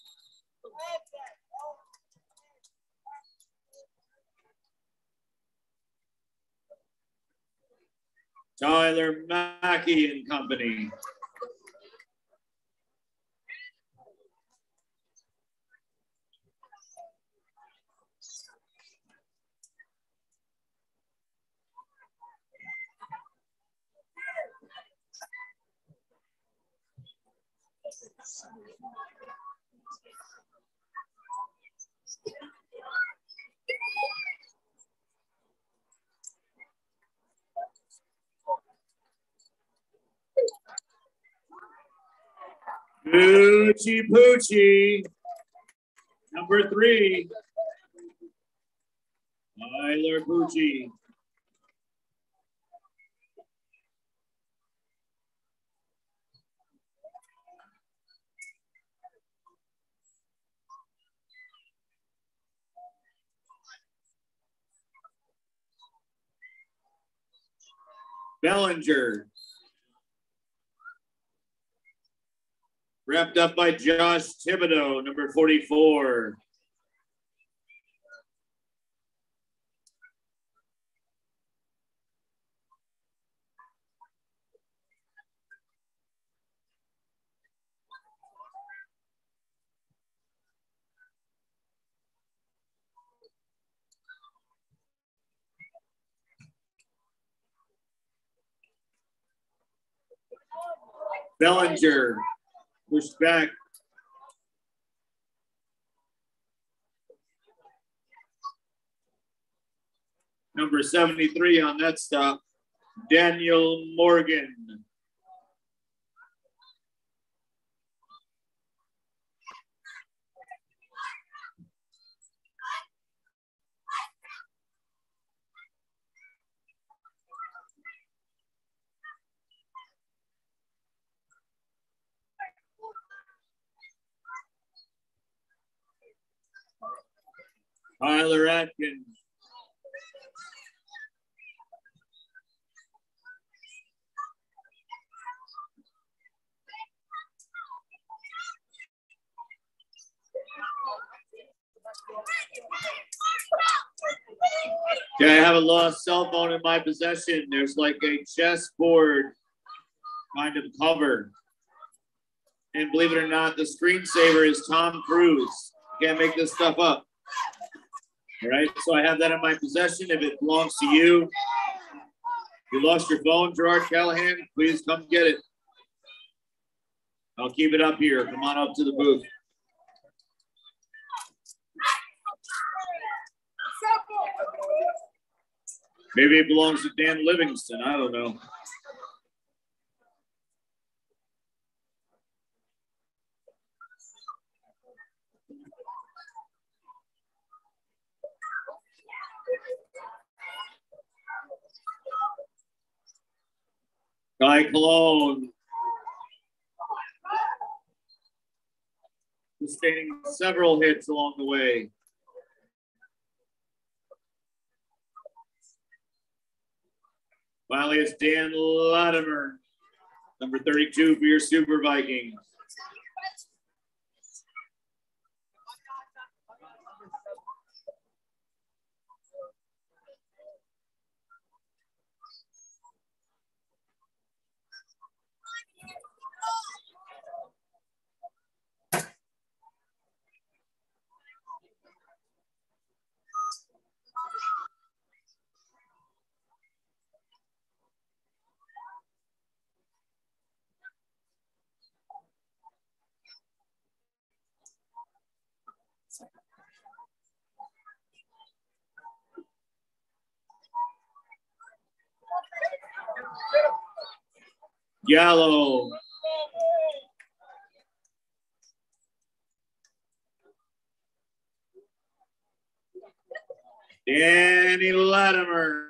[SPEAKER 1] Tyler Mackey and company. Poochie Poochie, number 3, Tyler Poochie. Bellinger. Wrapped up by Josh Thibodeau, number 44. Bellinger pushed back. Number 73 on that stop, Daniel Morgan. Tyler Atkins. Okay, I have a lost cell phone in my possession. There's like a chessboard kind of cover. And believe it or not, the screensaver is Tom Cruise. You can't make this stuff up. All right, so I have that in my possession. If it belongs to you, if you lost your phone, Gerard Callahan, please come get it. I'll keep it up here. Come on up to the booth. Maybe it belongs to Dan Livingston. I don't know. Guy Cologne. Sustaining several hits along the way. Finally, it's Dan Latimer, number 32 for your Super Vikings. Yellow. Danny Latimer.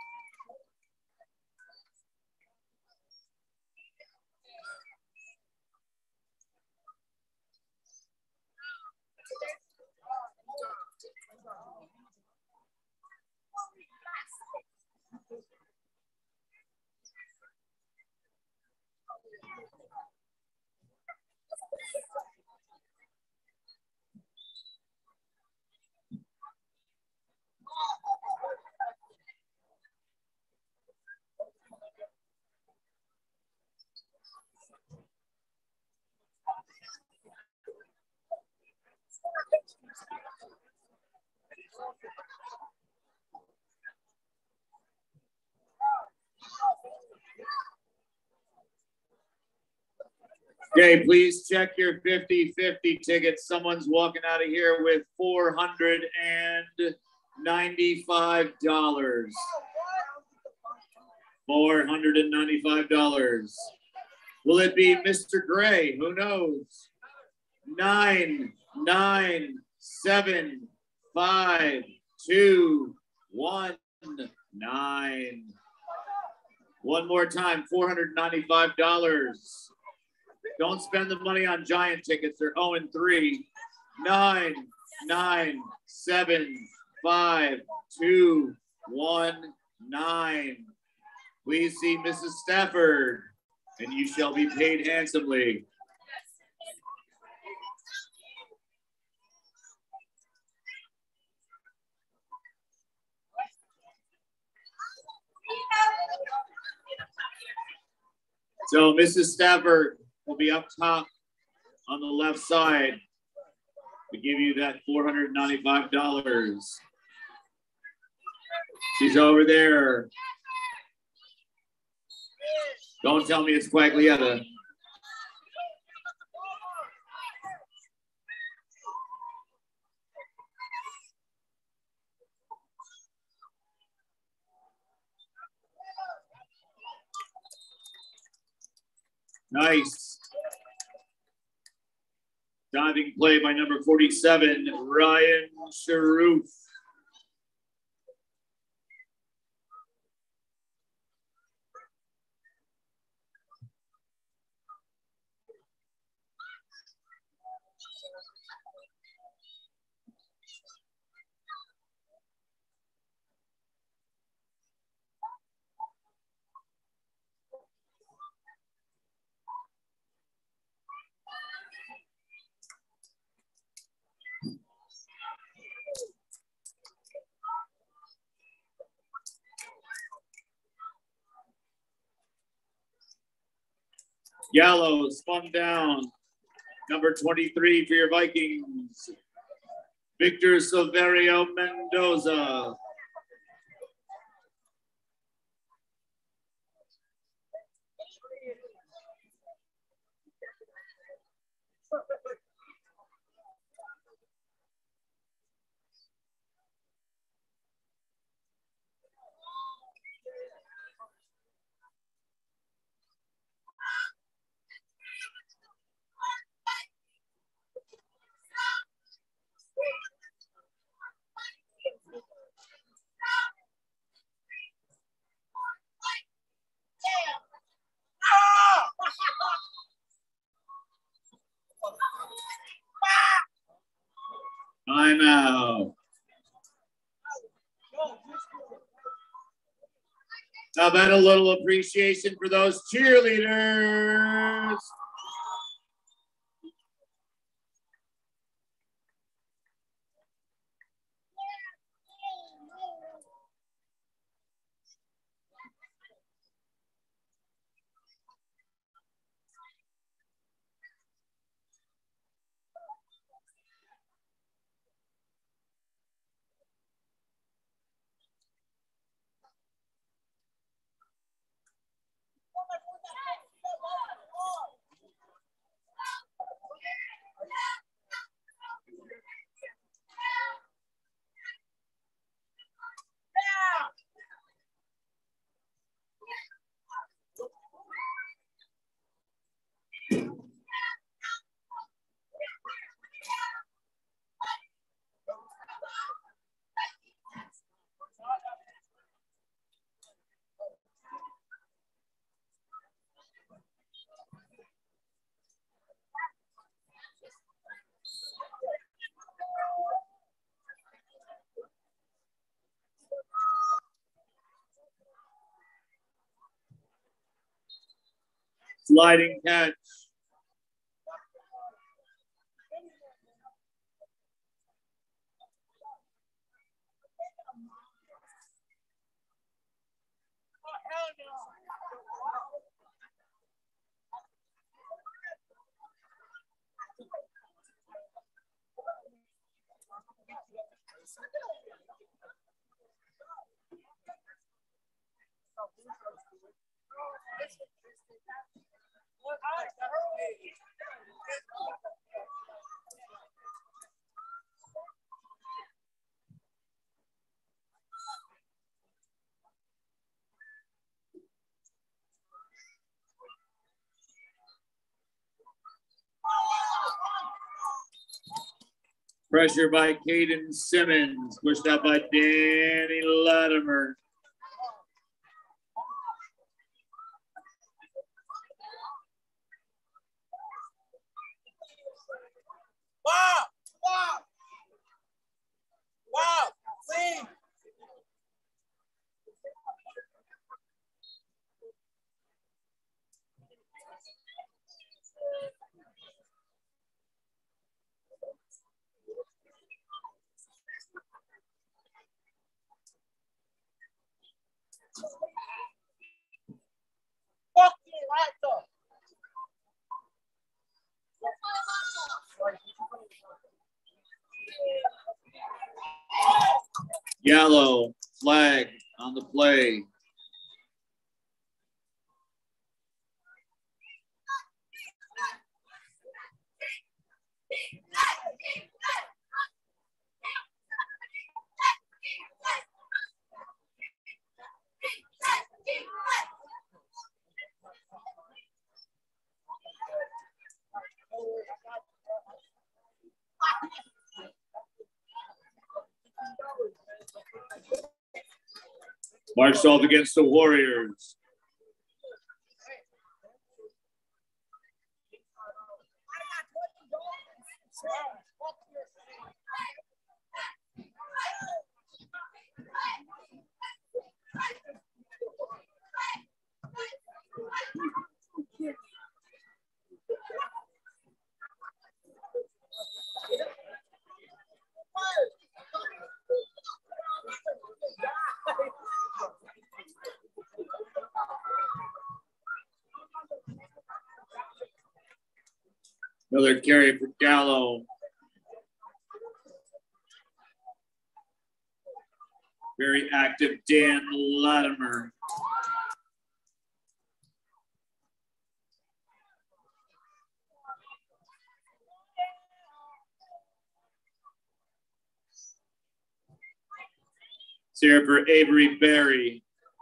[SPEAKER 1] Okay, please check your 50-50 tickets. Someone's walking out of here with $495. $495. Will it be Mr. Gray? Who knows? 9, 9, 7, 5, 2, 1, 9. One more time, $495. Don't spend the money on giant tickets. They're 0-3. 9, 9, 7, 5, 2, 1, 9. Please see Mrs. Stafford, and you shall be paid handsomely. So Mrs. Stafford will be up top on the left side to give you that $495. She's over there. Don't tell me it's Quaglietta. Nice. Diving play by number 47, Ryan Sharoof. Yellow spun down. Number 23 for your Vikings, Victor Silverio Mendoza. Timeout. How about a little appreciation for those cheerleaders? Sliding catch. Pressure by Caden Simmons, pushed out by Danny Latimer.
[SPEAKER 3] Clean.
[SPEAKER 1] Yellow flag on the play. Marched off against the Warriors. Another carry for Gallo. Very active Dan Latimer. It's here for Avery Berry.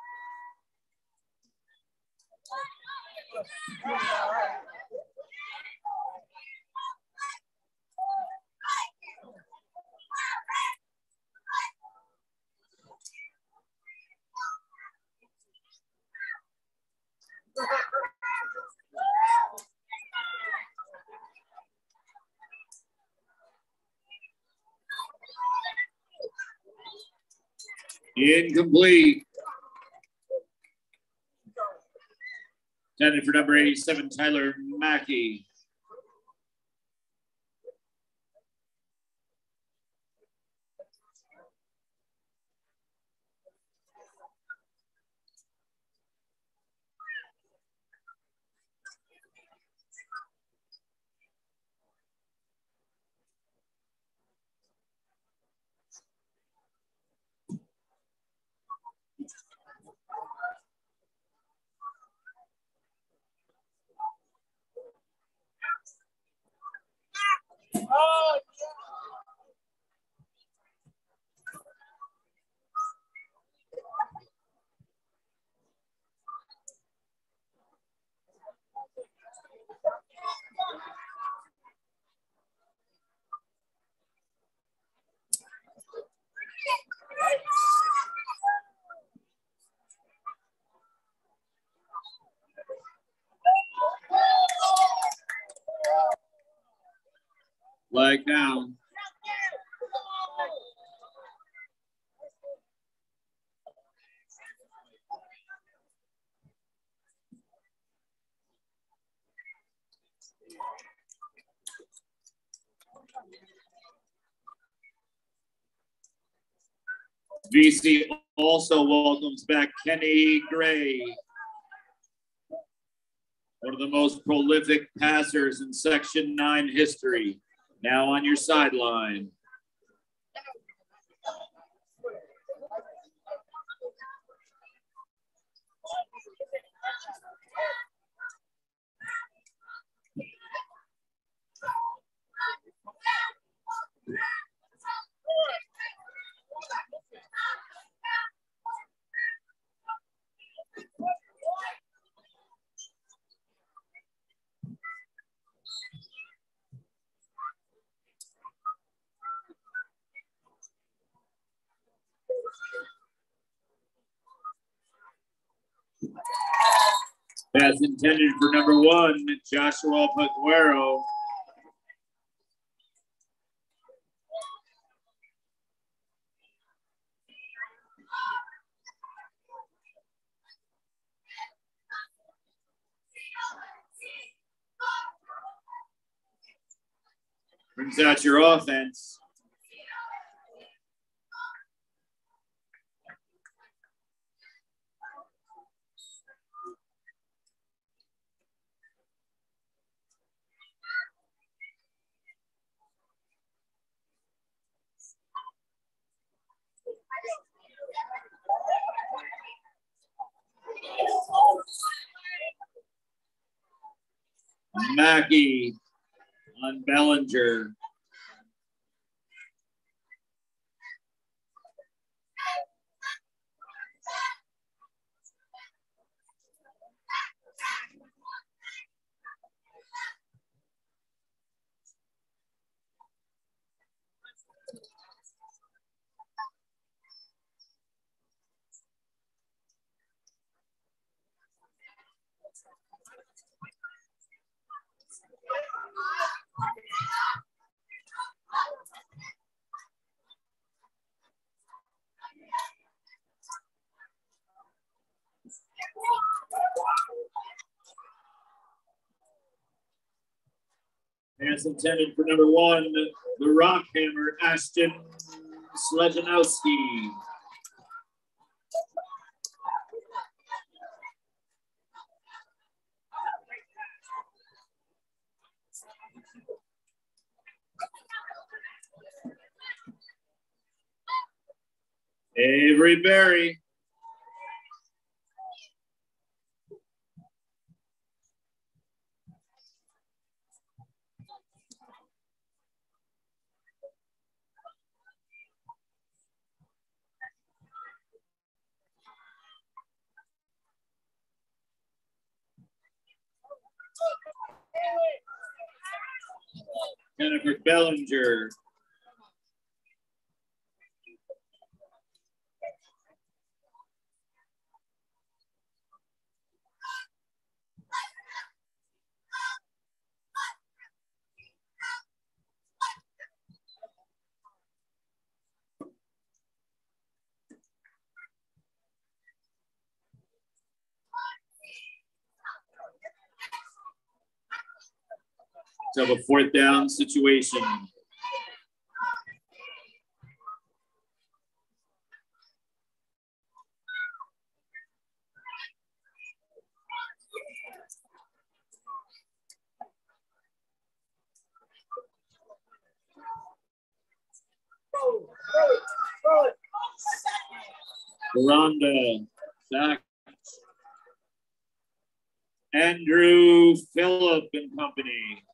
[SPEAKER 1] Incomplete. Intended for number 87, Tyler Mackey. Flag down. VC also welcomes back Kenny Gray, one of the most prolific passers in Section 9 history, now on your sideline. Pass intended for number 1, Joshua Paguero. Brings out your offense. Mackey on Bellinger. Pass intended for number 1, the Rock Hammer, Ashton Slejanowski. Avery Berry. Jennifer Bellinger. Let's have a 4th down situation. Rhonda, Zach, Andrew Phillip and company.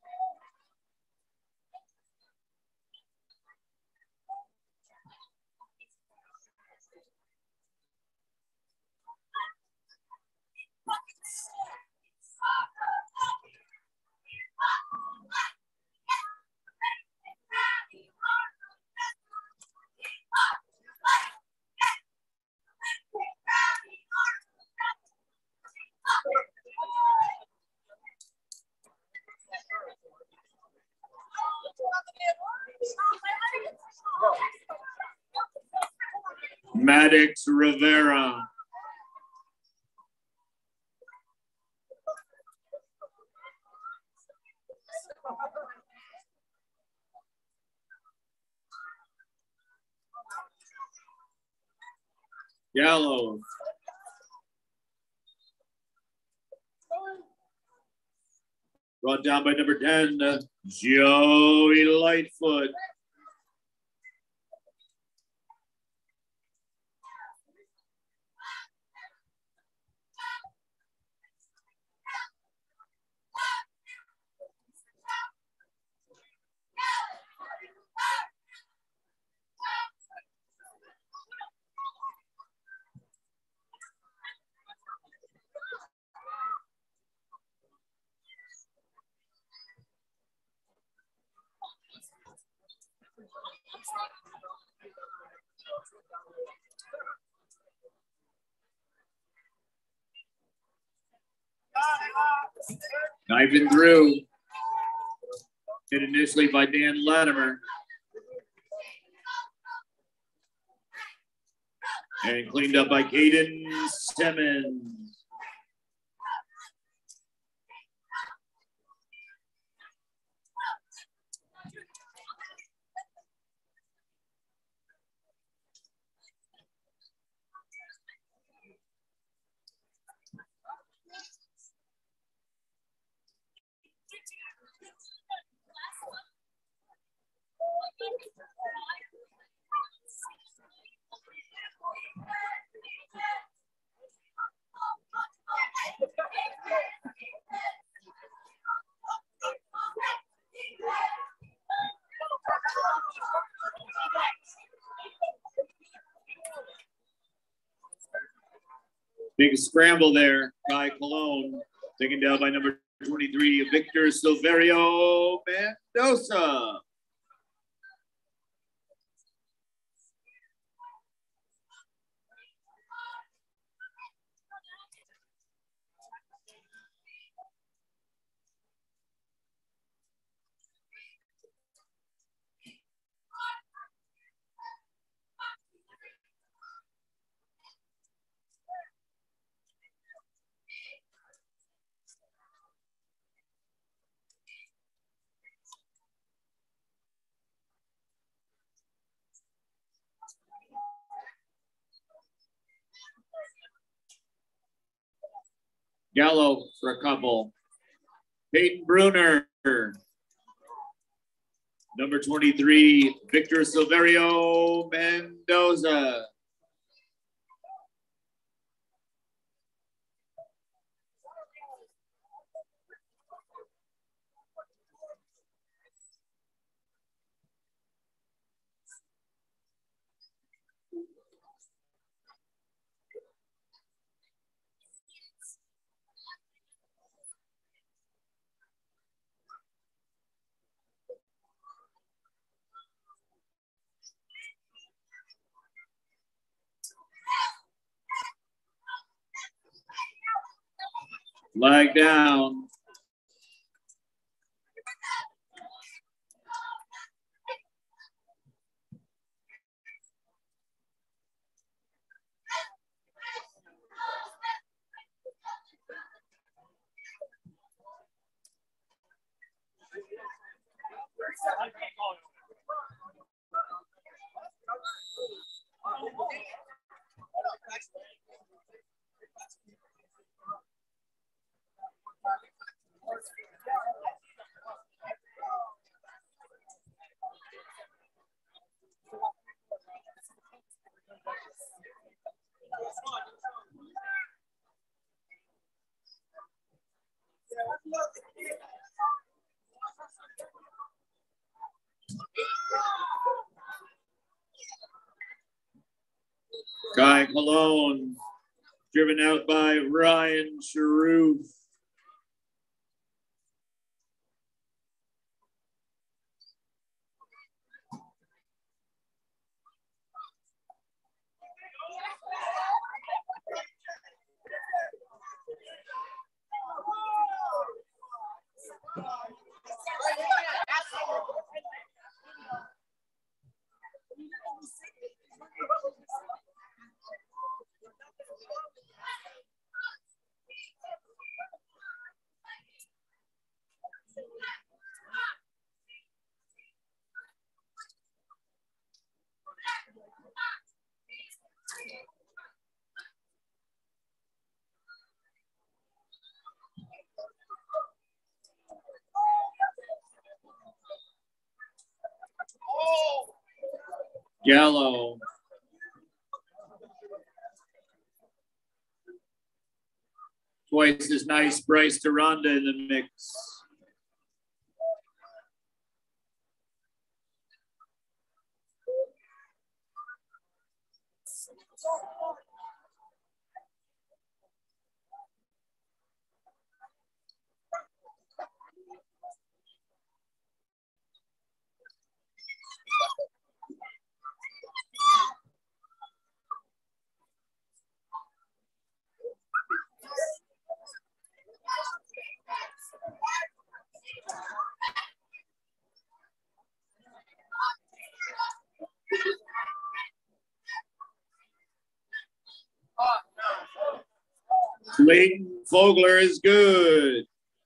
[SPEAKER 1] Maddox Rivera. Gallo. Brought down by number 10, Joey Lightfoot. Diving through. Hit initially by Dan Latimer. And cleaned up by Caden Simmons. Big scramble there by Cologne. Taken down by number 23, Victor Silverio Mendoza. Gallo for a couple. Peyton Bruner. Number 23, Victor Silverio Mendoza. Flag down. Guy Cologne, driven out by Ryan Sharuth. Gallo. Twice as nice, Bryce Deronda in the mix. Clayton Fogler is good.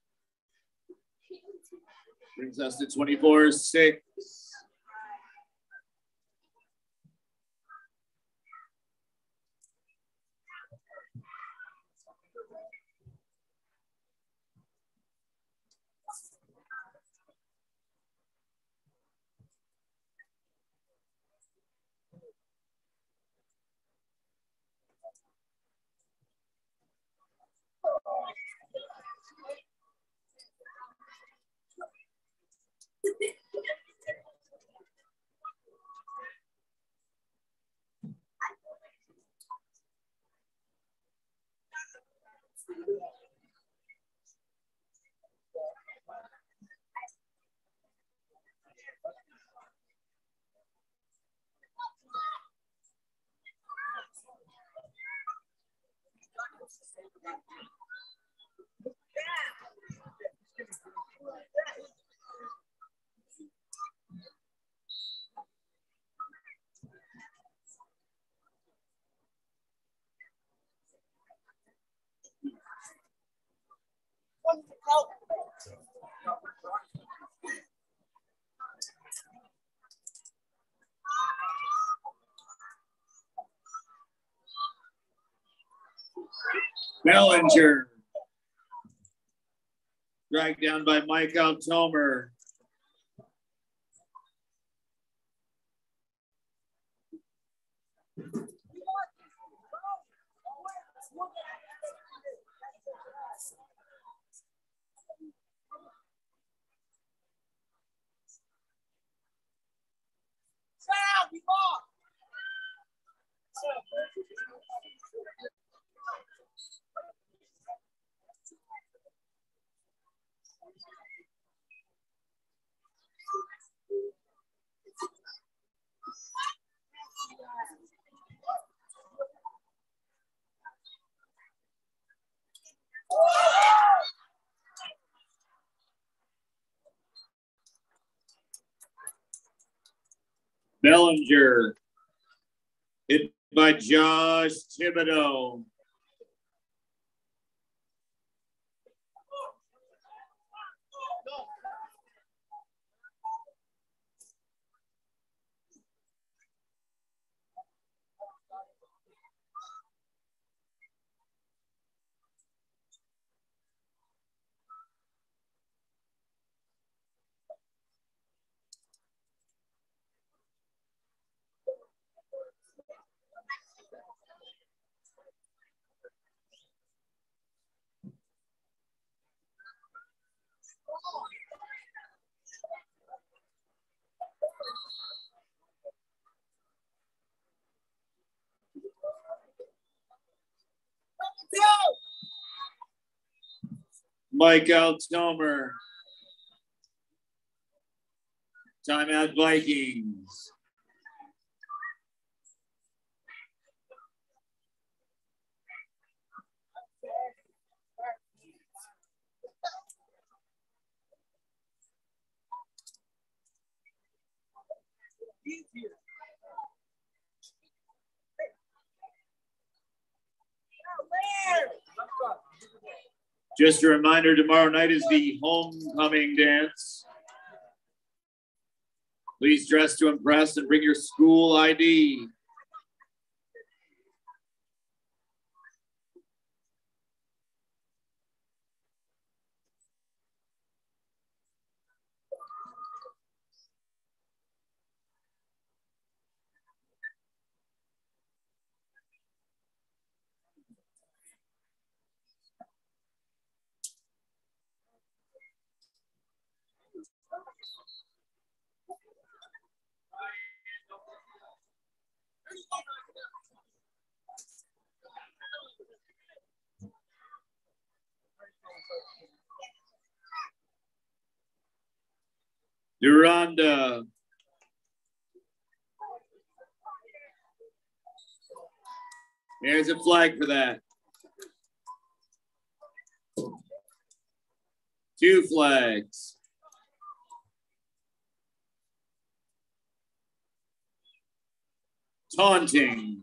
[SPEAKER 1] Brings us to 24-6. Bellinger. Dragged down by Mike Altomer. Bellinger. Hit by Josh Thibodeau. Mike Altomer. Timeout Vikings. Just a reminder, tomorrow night is the homecoming dance. Please dress to impress and bring your school ID. Duranda. There's a flag for that. 2 flags. Taunting.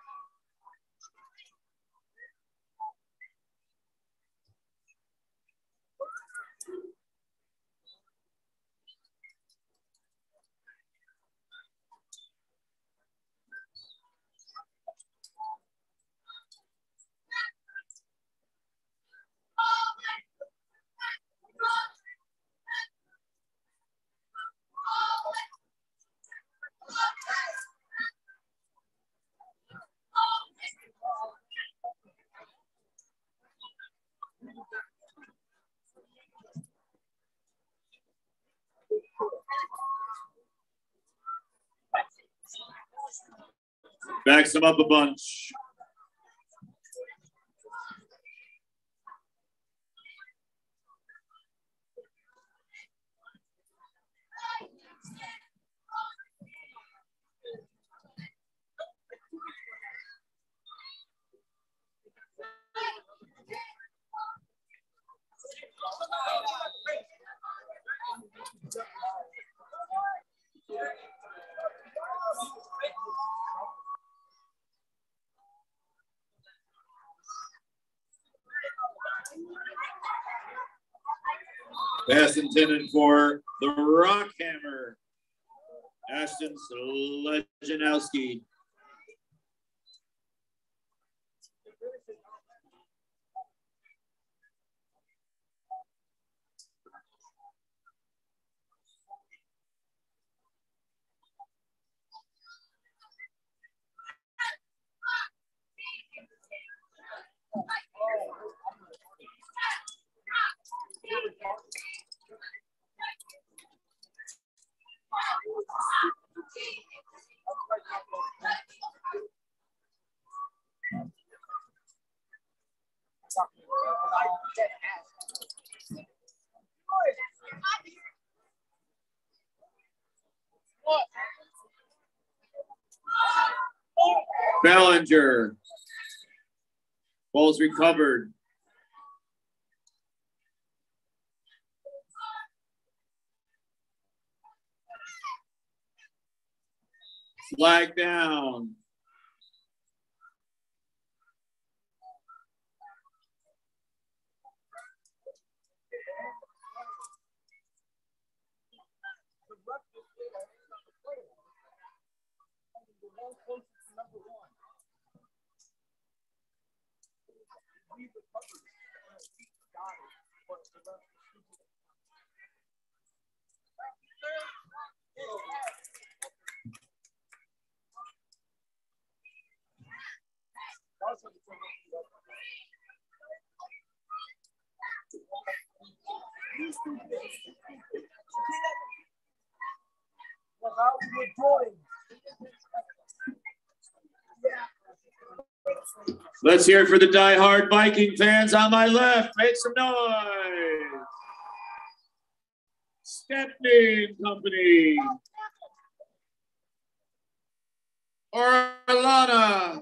[SPEAKER 1] Backs them up a bunch. Pass intended for the Rockhammer, Ashton Lejanowski. Bellinger. Ball's recovered. Flag down. Let's hear it for the diehard Viking fans on my left. Make some noise. Stepney and Company. Orlana.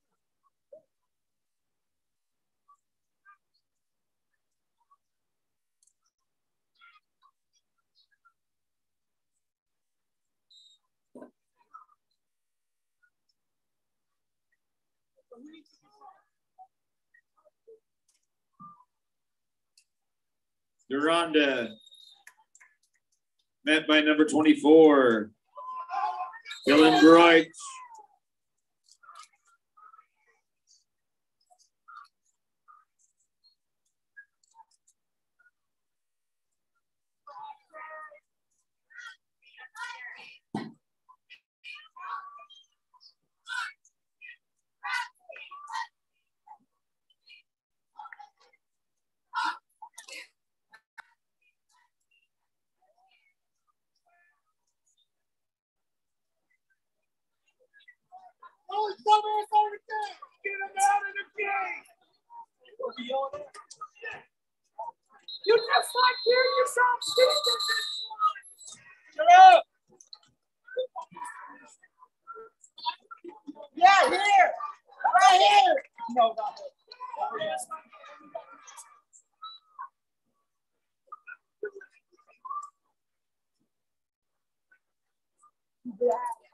[SPEAKER 1] Duranda, met by number 24, Dylan Broich.
[SPEAKER 3] Oh, it's over there. Get him out of the game. You just like hear yourself speaking. Shut up. Yeah, here. Right here. No, not there. Yeah.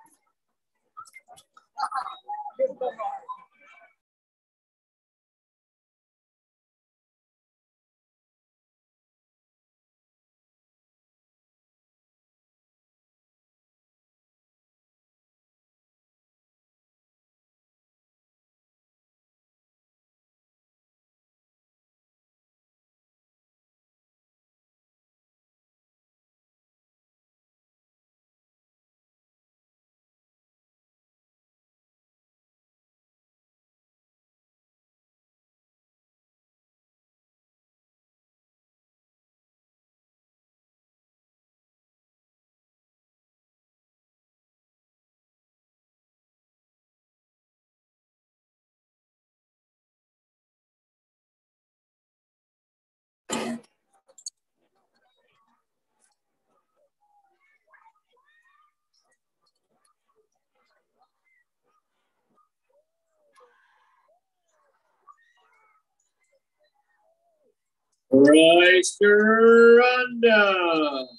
[SPEAKER 1] Bryce Duranda.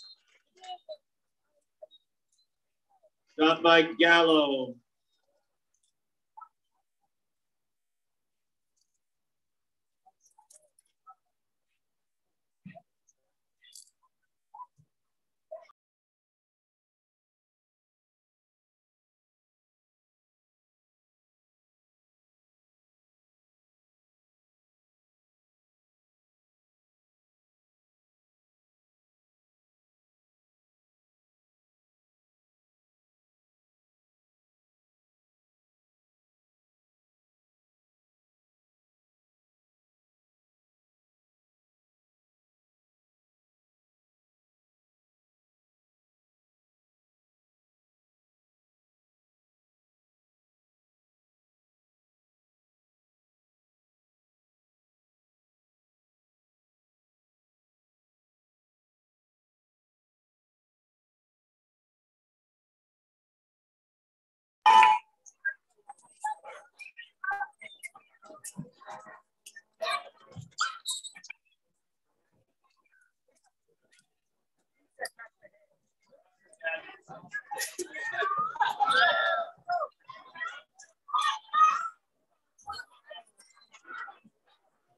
[SPEAKER 1] Shot by Gallo.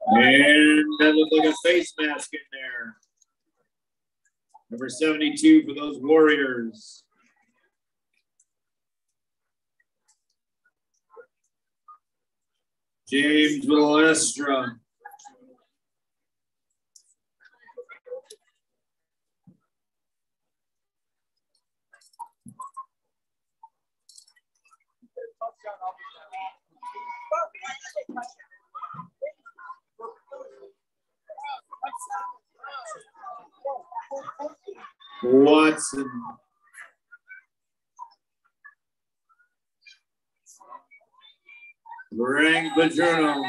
[SPEAKER 1] And that looked like a face mask in there. Number 72 for those Warriors. James Villastra. Watson. Greg Padrino.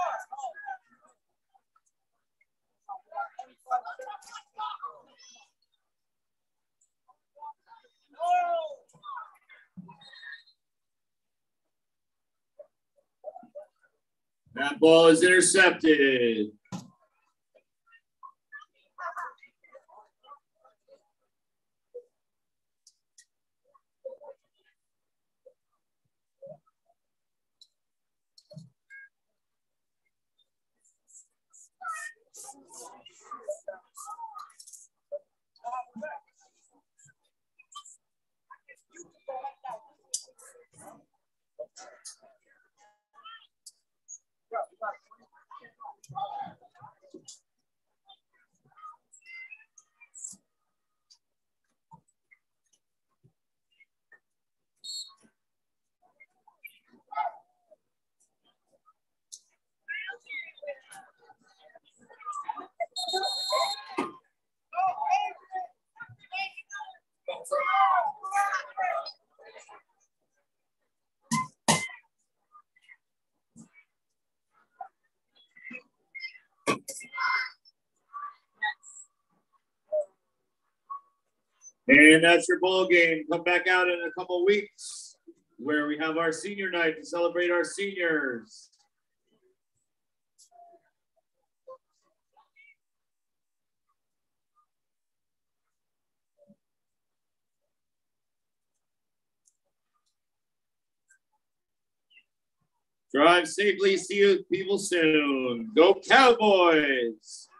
[SPEAKER 1] That ball is intercepted. And that's your ball game. Come back out in a couple weeks where we have our senior night to celebrate our seniors. Drive safely. See you people soon. Go Cowboys!